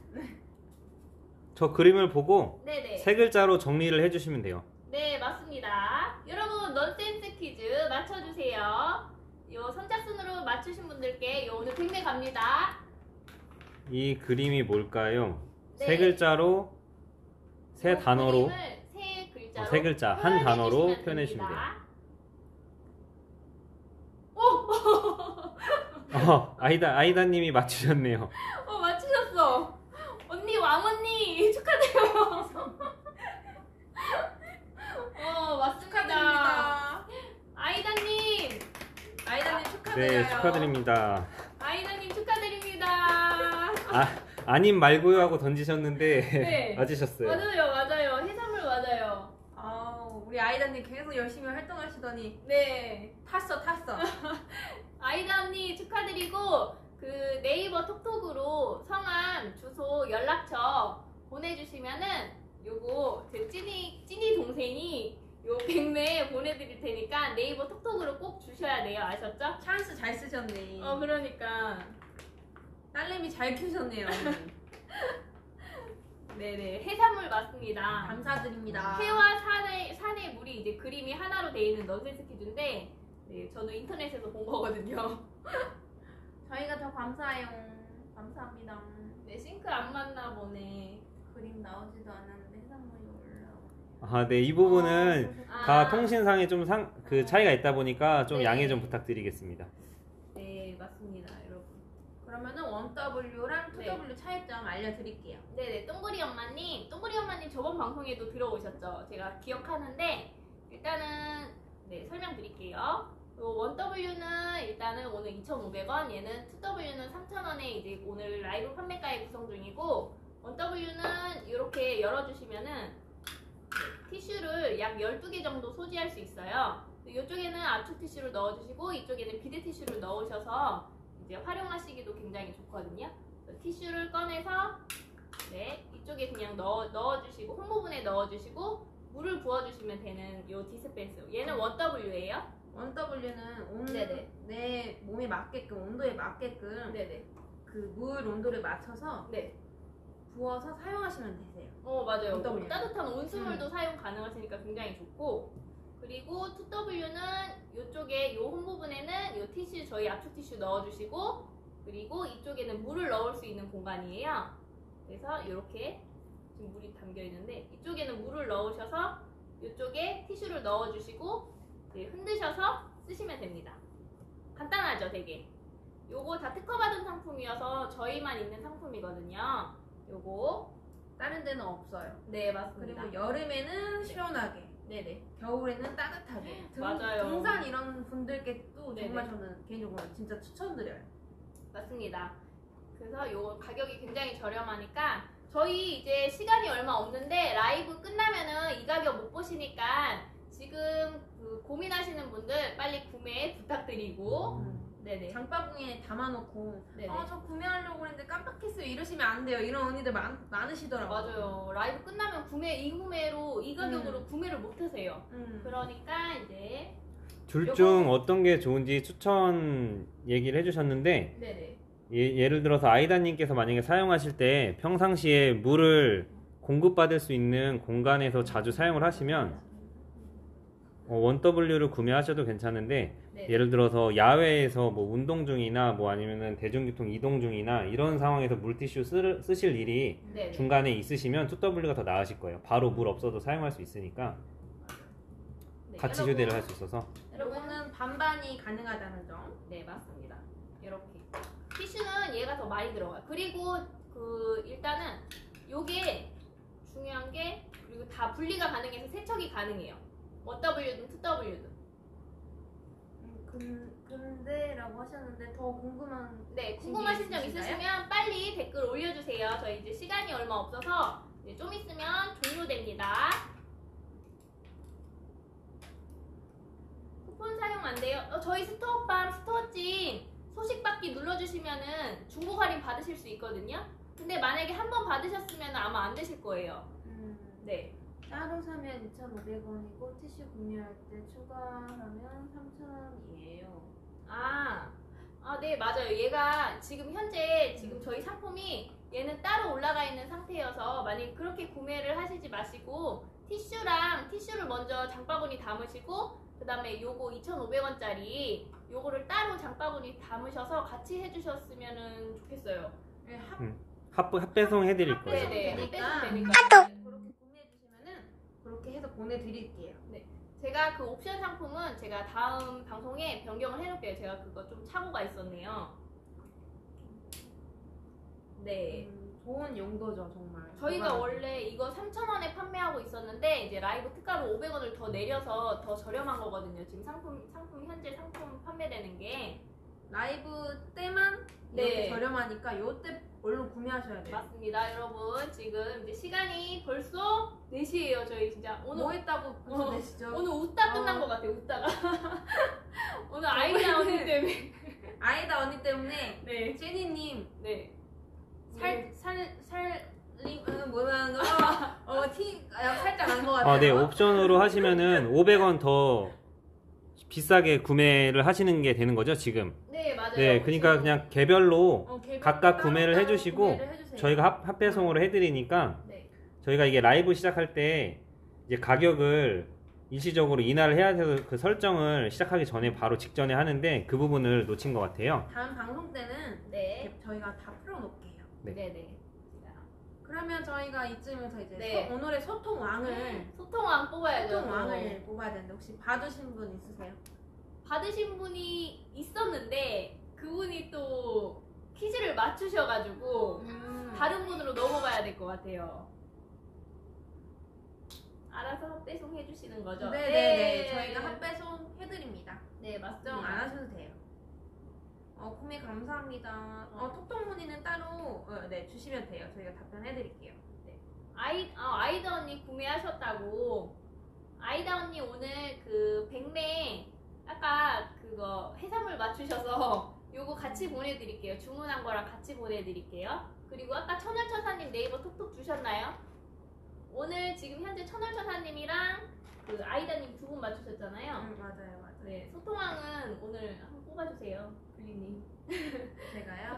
Speaker 3: 저 그림을 보고
Speaker 1: 네네.
Speaker 3: 세 글자로 정리를 해주시면 돼요.
Speaker 1: 네, 맞습니다. 여러분, 넌센스 퀴즈 맞춰주세요. 요 선착순으로 맞추신 분들께 요 오늘 100매 갑니다.
Speaker 3: 이 그림이 뭘까요?
Speaker 1: 네.
Speaker 3: 세 글자로, 세
Speaker 1: 요
Speaker 3: 단어로,
Speaker 1: 그림을 세 글자로
Speaker 3: 세 글자, 한 단어로
Speaker 1: 표현해
Speaker 3: 표현해주시면
Speaker 1: 됩니다.
Speaker 3: 아이다님이 맞추셨네요.
Speaker 1: 맞추셨어. 언니, 왕언니 축하드려요. 맞습니다.
Speaker 2: 축하드립니다.
Speaker 1: 아이다님 축하드려요.
Speaker 3: 네, 축하드립니다.
Speaker 1: 아이다님 축하드립니다.
Speaker 3: 아님 말고요 하고 던지셨는데
Speaker 1: 네.
Speaker 3: 맞으셨어요.
Speaker 1: 맞아요. 해산물 맞아요.
Speaker 2: 우리 아이다님 계속 열심히 활동하시더니
Speaker 1: 네.
Speaker 2: 탔어.
Speaker 1: 아이다 언니 축하드리고 그 네이버 톡톡으로 성함, 주소, 연락처 보내주시면은 요거 제 찐이 동생이 요 100매 보내드릴 테니까 네이버 톡톡으로 꼭 주셔야 돼요. 아셨죠?
Speaker 2: 찬스 잘 쓰셨네.
Speaker 1: 그러니까.
Speaker 2: 딸내미 잘 키우셨네요.
Speaker 1: 네네. 해산물 맞습니다.
Speaker 2: 감사드립니다.
Speaker 1: 해와 산의 물이 이제 그림이 하나로 되어 있는 넌센스 퀴즈인데, 네, 저도 인터넷에서 본 거거든요.
Speaker 2: 저희가 더 감사해요. 감사합니다.
Speaker 1: 네, 싱크 안 맞나 보네.
Speaker 2: 그림 나오지도 않았는데 해산물이 올라오네.
Speaker 3: 네, 이 부분은 다 통신상에 좀
Speaker 1: 아.
Speaker 3: 차이가 있다 보니까 좀
Speaker 1: 네.
Speaker 3: 양해 좀 부탁드리겠습니다.
Speaker 1: 네, 맞습니다, 여러분.
Speaker 2: 그러면은 1W랑 2W
Speaker 1: 네.
Speaker 2: 차이점 알려드릴게요.
Speaker 1: 네네, 똥구리 엄마님 저번 방송에도 들어오셨죠? 제가 기억하는데 일단은 네, 설명드릴게요. 요 1W는 일단은 오늘 2,500원, 얘는 2W는 3,000원에 이제 오늘 라이브 판매가에 구성 중이고, 1W는 이렇게 열어주시면은 티슈를 약 12개 정도 소지할 수 있어요. 이쪽에는 압축 티슈를 넣어주시고 이쪽에는 비데 티슈를 넣으셔서 이제 활용하시기도 굉장히 좋거든요. 티슈를 꺼내서 네, 이쪽에 그냥 넣어주시고 홈 부분에 넣어주시고 물을 부어주시면 되는 요 디스펜스. 얘는 1W예요.
Speaker 2: 1W는
Speaker 1: 네네.
Speaker 2: 내 몸에 맞게끔 온도에 맞게끔
Speaker 1: 네네.
Speaker 2: 그 물 온도를 맞춰서
Speaker 1: 네.
Speaker 2: 부어서 사용하시면 되세요.
Speaker 1: 맞아요.
Speaker 2: 1W.
Speaker 1: 따뜻한 온수물도 사용 가능하시니까 굉장히 좋고, 그리고 2W는 이쪽에 요 홈 부분에는 요 티슈, 저희 압축 티슈 넣어주시고, 그리고 이쪽에는 물을 넣을 수 있는 공간이에요. 그래서 이렇게 지금 물이 담겨 있는데 이쪽에는 물을 넣으셔서 이쪽에 티슈를 넣어주시고 네, 흔드셔서 쓰시면 됩니다. 간단하죠, 되게. 요거 다 특허받은 상품이어서 저희만 있는 상품이거든요. 요거
Speaker 2: 다른 데는 없어요.
Speaker 1: 네, 맞습니다.
Speaker 2: 그리고 여름에는 시원하게,
Speaker 1: 네네.
Speaker 2: 겨울에는 따뜻하게.
Speaker 1: 맞아요.
Speaker 2: 등산 이런 분들께 또
Speaker 1: 네네.
Speaker 2: 정말 저는 개인적으로 진짜 추천드려요.
Speaker 1: 맞습니다. 그래서 요 가격이 굉장히 저렴하니까 저희 이제 시간이 얼마 없는데 라이브 끝나면은 이 가격 못 보시니까 지금 그 고민하시는 분들 빨리 구매 부탁드리고 네네.
Speaker 2: 장바구니에 담아놓고
Speaker 1: 네네.
Speaker 2: 저 구매하려고 했는데 깜빡했어요 이러시면 안 돼요. 이런 언니들 많으시더라고요.
Speaker 1: 맞아요. 라이브 끝나면 이 가격으로 구매를 못 하세요. 그러니까 이제
Speaker 3: 둘 중 어떤 게 좋은지 추천 얘기를 해주셨는데,
Speaker 1: 네네.
Speaker 3: 예를 들어서 아이다님께서 만약에 사용하실 때 평상시에 물을 공급받을 수 있는 공간에서 자주 사용을 하시면 1W를 구매하셔도 괜찮은데,
Speaker 1: 네네.
Speaker 3: 예를 들어서 야외에서 뭐 운동 중이나 뭐 아니면은 대중교통 이동 중이나 이런 상황에서 물티슈 쓰실 일이
Speaker 1: 네네.
Speaker 3: 중간에 있으시면 2W가 더 나으실 거예요. 바로 물 없어도 사용할 수 있으니까
Speaker 1: 네,
Speaker 3: 같이
Speaker 1: 여러분,
Speaker 3: 휴대를 할 수 있어서.
Speaker 2: 요거는 반반이 가능하다는 점.
Speaker 1: 네, 맞습니다. 이렇게 티슈는 얘가 더 많이 들어가요. 그리고 그 일단은 요게 중요한 게, 그리고 다 분리가 가능해서 세척이 가능해요. 1W든 2W든.
Speaker 2: 근데라고 하셨는데 더 궁금한
Speaker 1: 네, 궁금하신 점 있으시면 빨리 댓글 올려주세요. 저희 이제 시간이 얼마 없어서 이제 좀 있으면 종료됩니다. 쿠폰 사용 안 돼요? 저희 스토어팜, 스토어찜 소식 받기 눌러주시면은 중복 할인 받으실 수 있거든요. 근데 만약에 한 번 받으셨으면 아마 안 되실 거예요. 네.
Speaker 2: 따로 사면 2,500원이고 티슈 구매할 때 추가하면 3,000원이에요.
Speaker 1: 네, 맞아요. 얘가 지금 현재 저희 상품이 얘는 따로 올라가 있는 상태여서 만약에 그렇게 구매를 하시지 마시고 티슈를 먼저 장바구니 담으시고 그 다음에 요거 2,500원짜리 요거를 따로 장바구니 담으셔서 같이 해주셨으면 좋겠어요.
Speaker 2: 네,
Speaker 3: 합배송 해드릴 거예요.
Speaker 1: 네네.
Speaker 2: 되니까
Speaker 1: 되니까.
Speaker 2: 그렇게 구매해주시면은 그렇게 해서 보내드릴게요.
Speaker 1: 제가 그 옵션 상품은 제가 다음 방송에 변경을 해놓을게요. 제가 그거 좀 착오가 있었네요. 네.
Speaker 2: 좋은 용도죠 정말.
Speaker 1: 저희가 원래 이거 3,000원에 판매하고 있었는데 이제 라이브 특가로 500원을 더 내려서 더 저렴한 거거든요. 지금 현재 상품 판매되는 게.
Speaker 2: 라이브 때만
Speaker 1: 네.
Speaker 2: 이렇게 저렴하니까 요때 얼른 구매하셔야 돼요.
Speaker 1: 맞습니다, 여러분. 지금 이제 시간이 벌써 4시예요. 저희 진짜 오늘
Speaker 2: 뭐 했다고 벌써 내시죠?
Speaker 1: 오늘 웃다 끝난 것 같아요. 웃다가 오늘 아이디어 언니 때문에.
Speaker 2: 아이다 언니 때문에
Speaker 1: 네.
Speaker 2: 제니님
Speaker 1: 네.
Speaker 2: 뭐라는 거? 살짝 난 것 같아요.
Speaker 3: 네, 옵션으로 하시면은 500원 더 비싸게 구매를 하시는 게 되는 거죠, 지금.
Speaker 1: 네, 맞아요.
Speaker 3: 네, 그러니까 그냥 개별로
Speaker 2: 개별
Speaker 3: 각각
Speaker 2: 따로
Speaker 3: 구매를
Speaker 2: 따로
Speaker 3: 해주시고
Speaker 2: 구매를 해주세요.
Speaker 3: 저희가 합배송으로 해드리니까
Speaker 1: 네.
Speaker 3: 저희가 이게 라이브 시작할 때 이제 가격을 일시적으로 인하를 해야 돼서 그 설정을 시작하기 전에 바로 직전에 하는데 그 부분을 놓친 것 같아요.
Speaker 2: 다음 방송 때는
Speaker 1: 네.
Speaker 2: 저희가 다 풀어놓을게요.
Speaker 3: 네.
Speaker 1: 네.
Speaker 2: 그러면 저희가 이쯤에서 이제
Speaker 1: 네.
Speaker 2: 오늘의 소통왕을
Speaker 1: 소통왕 뽑아야죠.
Speaker 2: 소통왕을 뽑아야 되는데 혹시 봐주신 분 있으세요?
Speaker 1: 받으신 분이 있었는데 그분이 또 퀴즈를 맞추셔가지고 다른 분으로 넘어가야 될 것 같아요. 알아서 합배송 해주시는 거죠?
Speaker 2: 네네네. 저희가 합배송 해드립니다.
Speaker 1: 네,
Speaker 2: 걱정 안
Speaker 1: 맞습니다.
Speaker 2: 하셔도 돼요. 구매 감사합니다. 톡톡 문의는 따로 주시면 돼요. 저희가 답변해드릴게요.
Speaker 1: 아이다 언니 구매하셨다고. 아이다 언니 오늘 그 백내 아까 그거 해산물 맞추셔서 요거 같이 보내드릴게요. 주문한 거랑 같이 보내드릴게요. 그리고 아까 천월천사님 네이버 톡톡 주셨나요? 오늘 지금 현재 천월천사님이랑 그 아이다님 두 분 맞추셨잖아요.
Speaker 2: 맞아요.
Speaker 1: 네, 소통왕은 오늘 한번 뽑아주세요, 블리님.
Speaker 2: 제가요?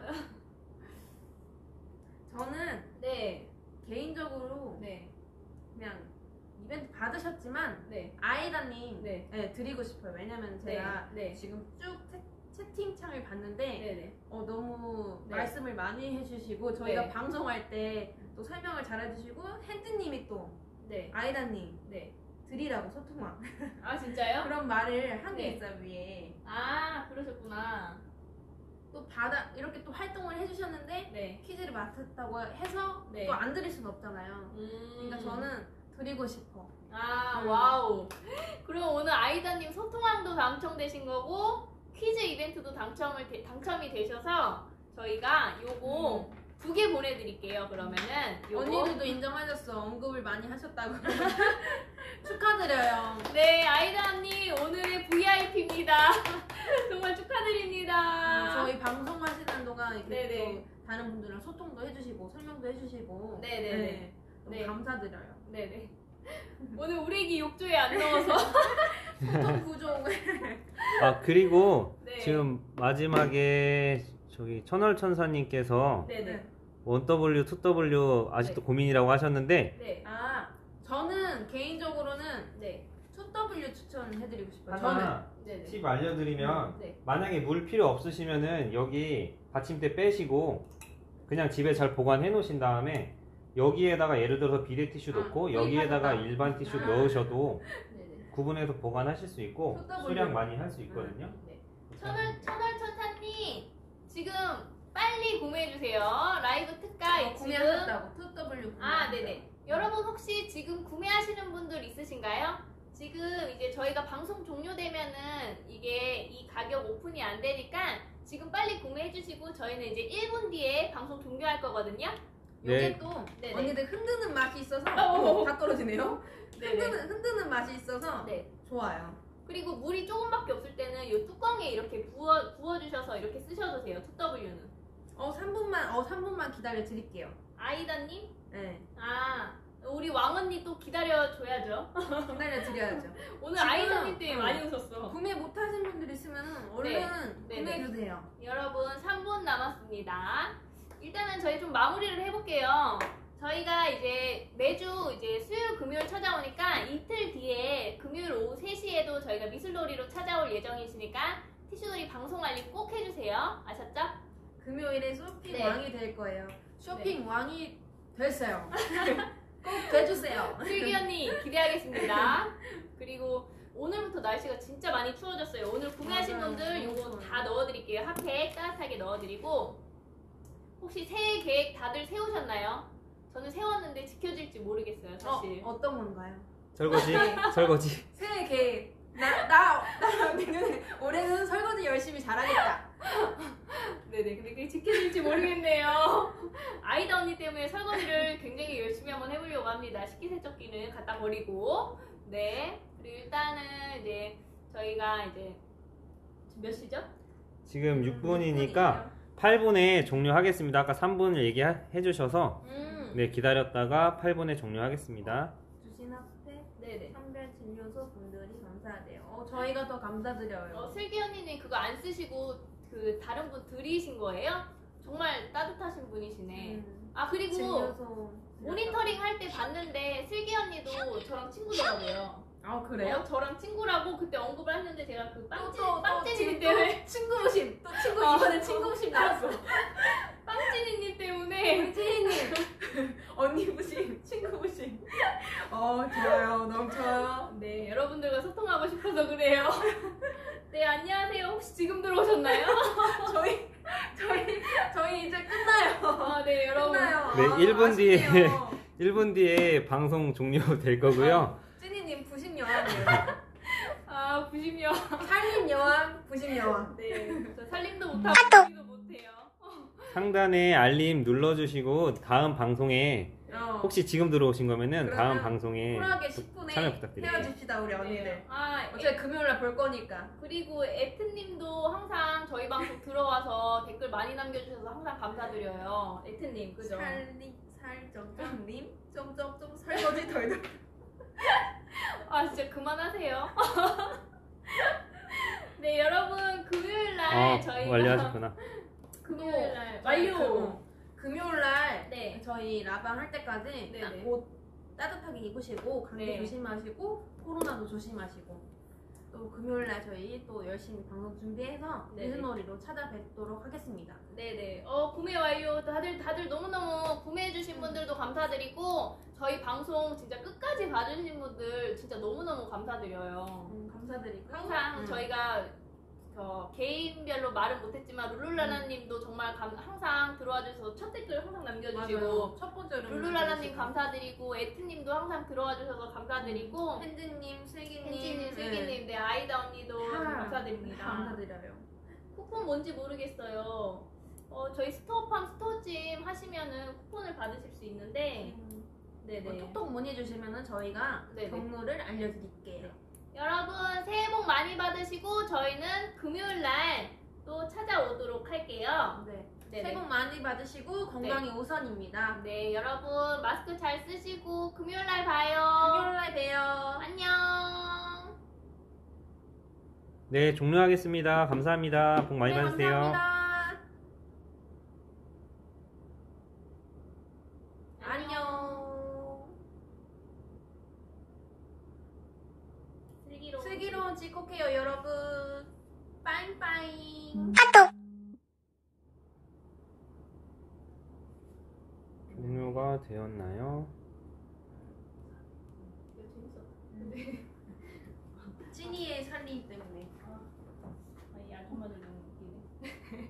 Speaker 2: 저는
Speaker 1: 네,
Speaker 2: 개인적으로
Speaker 1: 네,
Speaker 2: 그냥 이벤트 받으셨지만
Speaker 1: 네,
Speaker 2: 아이다님
Speaker 1: 네,
Speaker 2: 드리고 싶어요. 왜냐면 제가
Speaker 1: 네,
Speaker 2: 지금 쭉 채팅창을 봤는데
Speaker 1: 네, 네.
Speaker 2: 너무
Speaker 1: 네.
Speaker 2: 말씀을 많이 해주시고 저희가
Speaker 1: 네.
Speaker 2: 방송할 때 또 설명을 잘해주시고 핸드님이 또
Speaker 1: 네,
Speaker 2: 아이다님
Speaker 1: 네.
Speaker 2: 드리라고 소통왕
Speaker 1: 아 진짜요?
Speaker 2: 그런 말을 한 게
Speaker 1: 네.
Speaker 2: 있어요 위에.
Speaker 1: 아 그러셨구나.
Speaker 2: 또 이렇게 또 활동을 해주셨는데
Speaker 1: 네.
Speaker 2: 퀴즈를 맡았다고 해서
Speaker 1: 네.
Speaker 2: 또 안 드릴 수는 없잖아요. 그러니까 저는 드리고 싶어.
Speaker 1: 와우. 그럼 오늘 아이다님 소통왕도 당첨되신 거고 퀴즈 이벤트도 당첨이 되셔서 저희가 요거 2개 보내드릴게요. 그러면은 요거.
Speaker 2: 언니들도 인정하셨어. 언급을 많이 하셨다고. 축하드려요.
Speaker 1: 네, 아이다 언니 오늘의 VIP입니다. 정말 축하드립니다.
Speaker 2: 저희 방송하시는 동안 이렇게
Speaker 1: 네네.
Speaker 2: 또 다른 분들이랑 소통도 해주시고 설명도 해주시고
Speaker 1: 네네네.
Speaker 2: 너무
Speaker 1: 네.
Speaker 2: 감사드려요.
Speaker 1: 네네. 오늘 우리 애기 욕조에 안 넣어서.
Speaker 2: 소통 구조.
Speaker 3: 그리고
Speaker 1: 네.
Speaker 3: 지금 마지막에 저기 천월천사님께서
Speaker 1: 네네.
Speaker 3: 1W, 2W 아직도
Speaker 1: 네.
Speaker 3: 고민이라고 하셨는데
Speaker 1: 네.
Speaker 2: 저는 개인적으로는
Speaker 1: 네.
Speaker 2: 2W 추천해드리고 싶어요. 저는
Speaker 3: 하나
Speaker 1: 네네.
Speaker 3: 팁 알려드리면
Speaker 1: 네.
Speaker 3: 만약에 물 필요 없으시면은 여기 받침대 빼시고 그냥 집에 잘 보관해 놓으신 다음에 여기에다가 예를 들어서 비데 티슈 넣고 여기에다가
Speaker 2: 구입하셨다.
Speaker 3: 일반 티슈 넣으셔도
Speaker 1: 네네.
Speaker 3: 구분해서 보관하실 수 있고
Speaker 2: 쏟아버려.
Speaker 3: 수량 많이 할 수 있거든요.
Speaker 1: 네. 천월천사님 지금 빨리 구매해주세요. 라이브 특가 지금.
Speaker 2: 구매하셨다고 2W
Speaker 1: 네네. 여러분 혹시 지금 구매하시는 분들 있으신가요? 지금 이제 저희가 방송 종료되면은 이게 이 가격 오픈이 안 되니까 지금 빨리 구매해주시고 저희는 이제 1분 뒤에 방송 종료할 거거든요.
Speaker 2: 요게
Speaker 3: 네.
Speaker 2: 또
Speaker 1: 네네.
Speaker 2: 언니들 흔드는 맛이 있어서
Speaker 1: 어.
Speaker 2: 다 떨어지네요.
Speaker 1: 네네.
Speaker 2: 흔드는 맛이 있어서
Speaker 1: 네.
Speaker 2: 좋아요.
Speaker 1: 그리고 물이 조금밖에 없을 때는 이 뚜껑에 이렇게 부어주셔서 이렇게 쓰셔도 돼요. 2W는.
Speaker 2: 3분만 기다려 드릴게요.
Speaker 1: 아이다님?
Speaker 2: 네.
Speaker 1: 아, 우리 왕언니 또 기다려줘야죠.
Speaker 2: 기다려 드려야죠.
Speaker 1: 오늘
Speaker 2: 지금,
Speaker 1: 아이다님 때문에 많이 웃었어.
Speaker 2: 구매 못하신 분들 있으면 얼른
Speaker 1: 네.
Speaker 2: 구매해 주세요.
Speaker 1: 여러분 3분 남았습니다. 일단은 저희 좀 마무리를 해볼게요. 저희가 이제 매주 이제 수요일 금요일 찾아오니까 이틀 뒤에 금요일 오후 3시에도 저희가 미술놀이로 찾아올 예정이시니까 티슈놀이 방송 알림 꼭 해주세요. 아셨죠?
Speaker 2: 금요일에 쇼핑
Speaker 1: 네.
Speaker 2: 왕이 될 거예요. 쇼핑 왕이 됐어요. 꼭 돼주세요.
Speaker 1: 슬기 언니 기대하겠습니다. 그리고 오늘부터 날씨가 진짜 많이 추워졌어요. 오늘 구매하신
Speaker 2: 맞아요.
Speaker 1: 분들
Speaker 2: 너무
Speaker 1: 요거
Speaker 2: 추워요.
Speaker 1: 다 넣어드릴게요. 핫팩 따뜻하게 넣어드리고 혹시 새해 계획 다들 세우셨나요? 저는 세웠는데 지켜질지 모르겠어요, 사실.
Speaker 2: 어떤 건가요?
Speaker 3: 설거지, 설거지.
Speaker 2: 새해 계획. 내년에 올해는 설거지 열심히 잘하겠다.
Speaker 1: 네네, 근데 그게 지켜질지 모르겠네요. 아이다 언니 때문에 설거지를 굉장히 열심히 한번 해보려고 합니다. 식기세척기는 갖다 버리고. 네. 그리고 일단은 이제 저희가 이제 지금 몇 시죠?
Speaker 3: 지금 6분이니까 8분에 종료하겠습니다. 아까 3분을 얘기해 주셔서 네, 기다렸다가 8분에 종료하겠습니다.
Speaker 2: 주신 핫팩
Speaker 1: 네네.
Speaker 2: 선별 진료소 분들이 감사하대요. 저희가 더 감사드려요.
Speaker 1: 슬기 언니는 그거 안 쓰시고 그 다른 분 드리신 거예요? 정말 따뜻하신 분이시네. 아 그리고
Speaker 2: 진료소
Speaker 1: 모니터링 할 때 봤는데 슬기 언니도 저랑 친구더라고요.
Speaker 2: 그래요?
Speaker 1: 저랑 친구라고 그때 언급을 했는데 제가 그
Speaker 2: 또
Speaker 1: 빵찐이 때문에
Speaker 2: 친구심 또 친구 이번에 친구심 나왔어.
Speaker 1: 빵찐이님 때문에
Speaker 2: 찌이님 언니 부심 친구 부심. 좋아요 넘쳐요.
Speaker 1: 네 여러분들과 소통하고 싶어서 그래요. 네 안녕하세요. 혹시 지금 들어오셨나요?
Speaker 2: 저희 이제 끝나요.
Speaker 1: 아 네 여러분.
Speaker 2: 끝나요.
Speaker 3: 네, 1분 뒤에
Speaker 2: 아쉽네요.
Speaker 3: 1분 뒤에 방송 종료될 거고요.
Speaker 2: 찌니님 부심 여왕이에요.
Speaker 1: 아 부심이요.
Speaker 2: 살림 여왕 부심 여왕.
Speaker 1: 네저 살림도 못하고 부심도 못해요.
Speaker 3: 상단에 알림 눌러주시고 다음 방송에 혹시 지금 들어오신 거면은
Speaker 2: 그러면
Speaker 3: 다음 방송에
Speaker 2: 쿨하게 10분에
Speaker 3: 참여 부탁드려요.
Speaker 2: 헤어집시다 우리 언니들.
Speaker 1: 네. 아
Speaker 2: 어차피 금요일날 볼 거니까.
Speaker 1: 그리고 에트님도 항상 저희 방송 들어와서 댓글 많이 남겨주셔서 항상 감사드려요. 에트님 그죠?
Speaker 2: 살점점님 점점점 설거지 덜덜.
Speaker 1: 아 진짜 그만하세요. 네 여러분 금요일날 저희가
Speaker 3: 완료하셨구나.
Speaker 1: 금요일날
Speaker 2: 완료. 금요일날
Speaker 1: 네.
Speaker 2: 저희 라방 할 때까지
Speaker 1: 네네.
Speaker 2: 옷 따뜻하게 입으시고 감기
Speaker 1: 네.
Speaker 2: 조심하시고 코로나도 조심하시고 또 금요일날 저희 또 열심히 방송 준비해서
Speaker 1: 네네.
Speaker 2: 미술놀이로 찾아뵙도록 하겠습니다.
Speaker 1: 네네. 구매 완료. 다들 너무너무 구매해주신 분들도 감사드리고 저희 방송 진짜 끝까지 봐주신 분들 진짜 너무너무 감사드려요.
Speaker 2: 감사드리고
Speaker 1: 항상 저희가 개인별로 말은 못했지만 룰루라라님도 정말 항상 들어와 주셔서 첫 댓글 항상 남겨주시고
Speaker 2: 맞아요. 첫 번째로
Speaker 1: 룰루라라님 감사드리고 에트님도 항상 들어와 주셔서 감사드리고
Speaker 2: 펜즈님, 슬기님,
Speaker 1: hen지님, 슬기님, 네 아이다 언니도 감사드립니다.
Speaker 2: 감사드려요.
Speaker 1: 쿠폰 뭔지 모르겠어요. 저희 스토어팜 스토어짐 하시면은 쿠폰을 받으실 수 있는데 네네.
Speaker 2: 톡톡 문의 주시면은 저희가
Speaker 1: 네네.
Speaker 2: 경로를 알려드릴게요.
Speaker 1: 여러분 새해 복 많이 받으시고 저희는 금요일날 또 찾아오도록 할게요.
Speaker 2: 네.
Speaker 1: 네네.
Speaker 2: 새해 복 많이 받으시고 건강이 우선입니다.
Speaker 1: 네 여러분 마스크 잘 쓰시고 금요일날 봐요.
Speaker 2: 금요일날 봬요.
Speaker 1: 안녕.
Speaker 3: 네, 종료하겠습니다. 감사합니다. 복 많이
Speaker 2: 네,
Speaker 3: 받으세요.
Speaker 2: 감사합니다. 안녕. 슬기로운 지콕해요 여러분. 빠잉빠잉.
Speaker 3: 종료가 되었나요?
Speaker 2: 찐이의 살림 때문에.
Speaker 1: 이 아줌마들 너무 웃기네.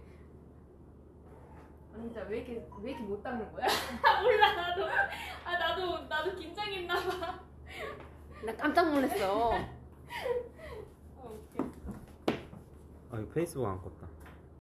Speaker 2: 언니 진짜 왜 이렇게 못 닦는 거야?
Speaker 1: 몰라 나도 긴장했나봐.
Speaker 2: 나 깜짝 놀랐어.
Speaker 3: 아, 이거 페이스북 안 껐다.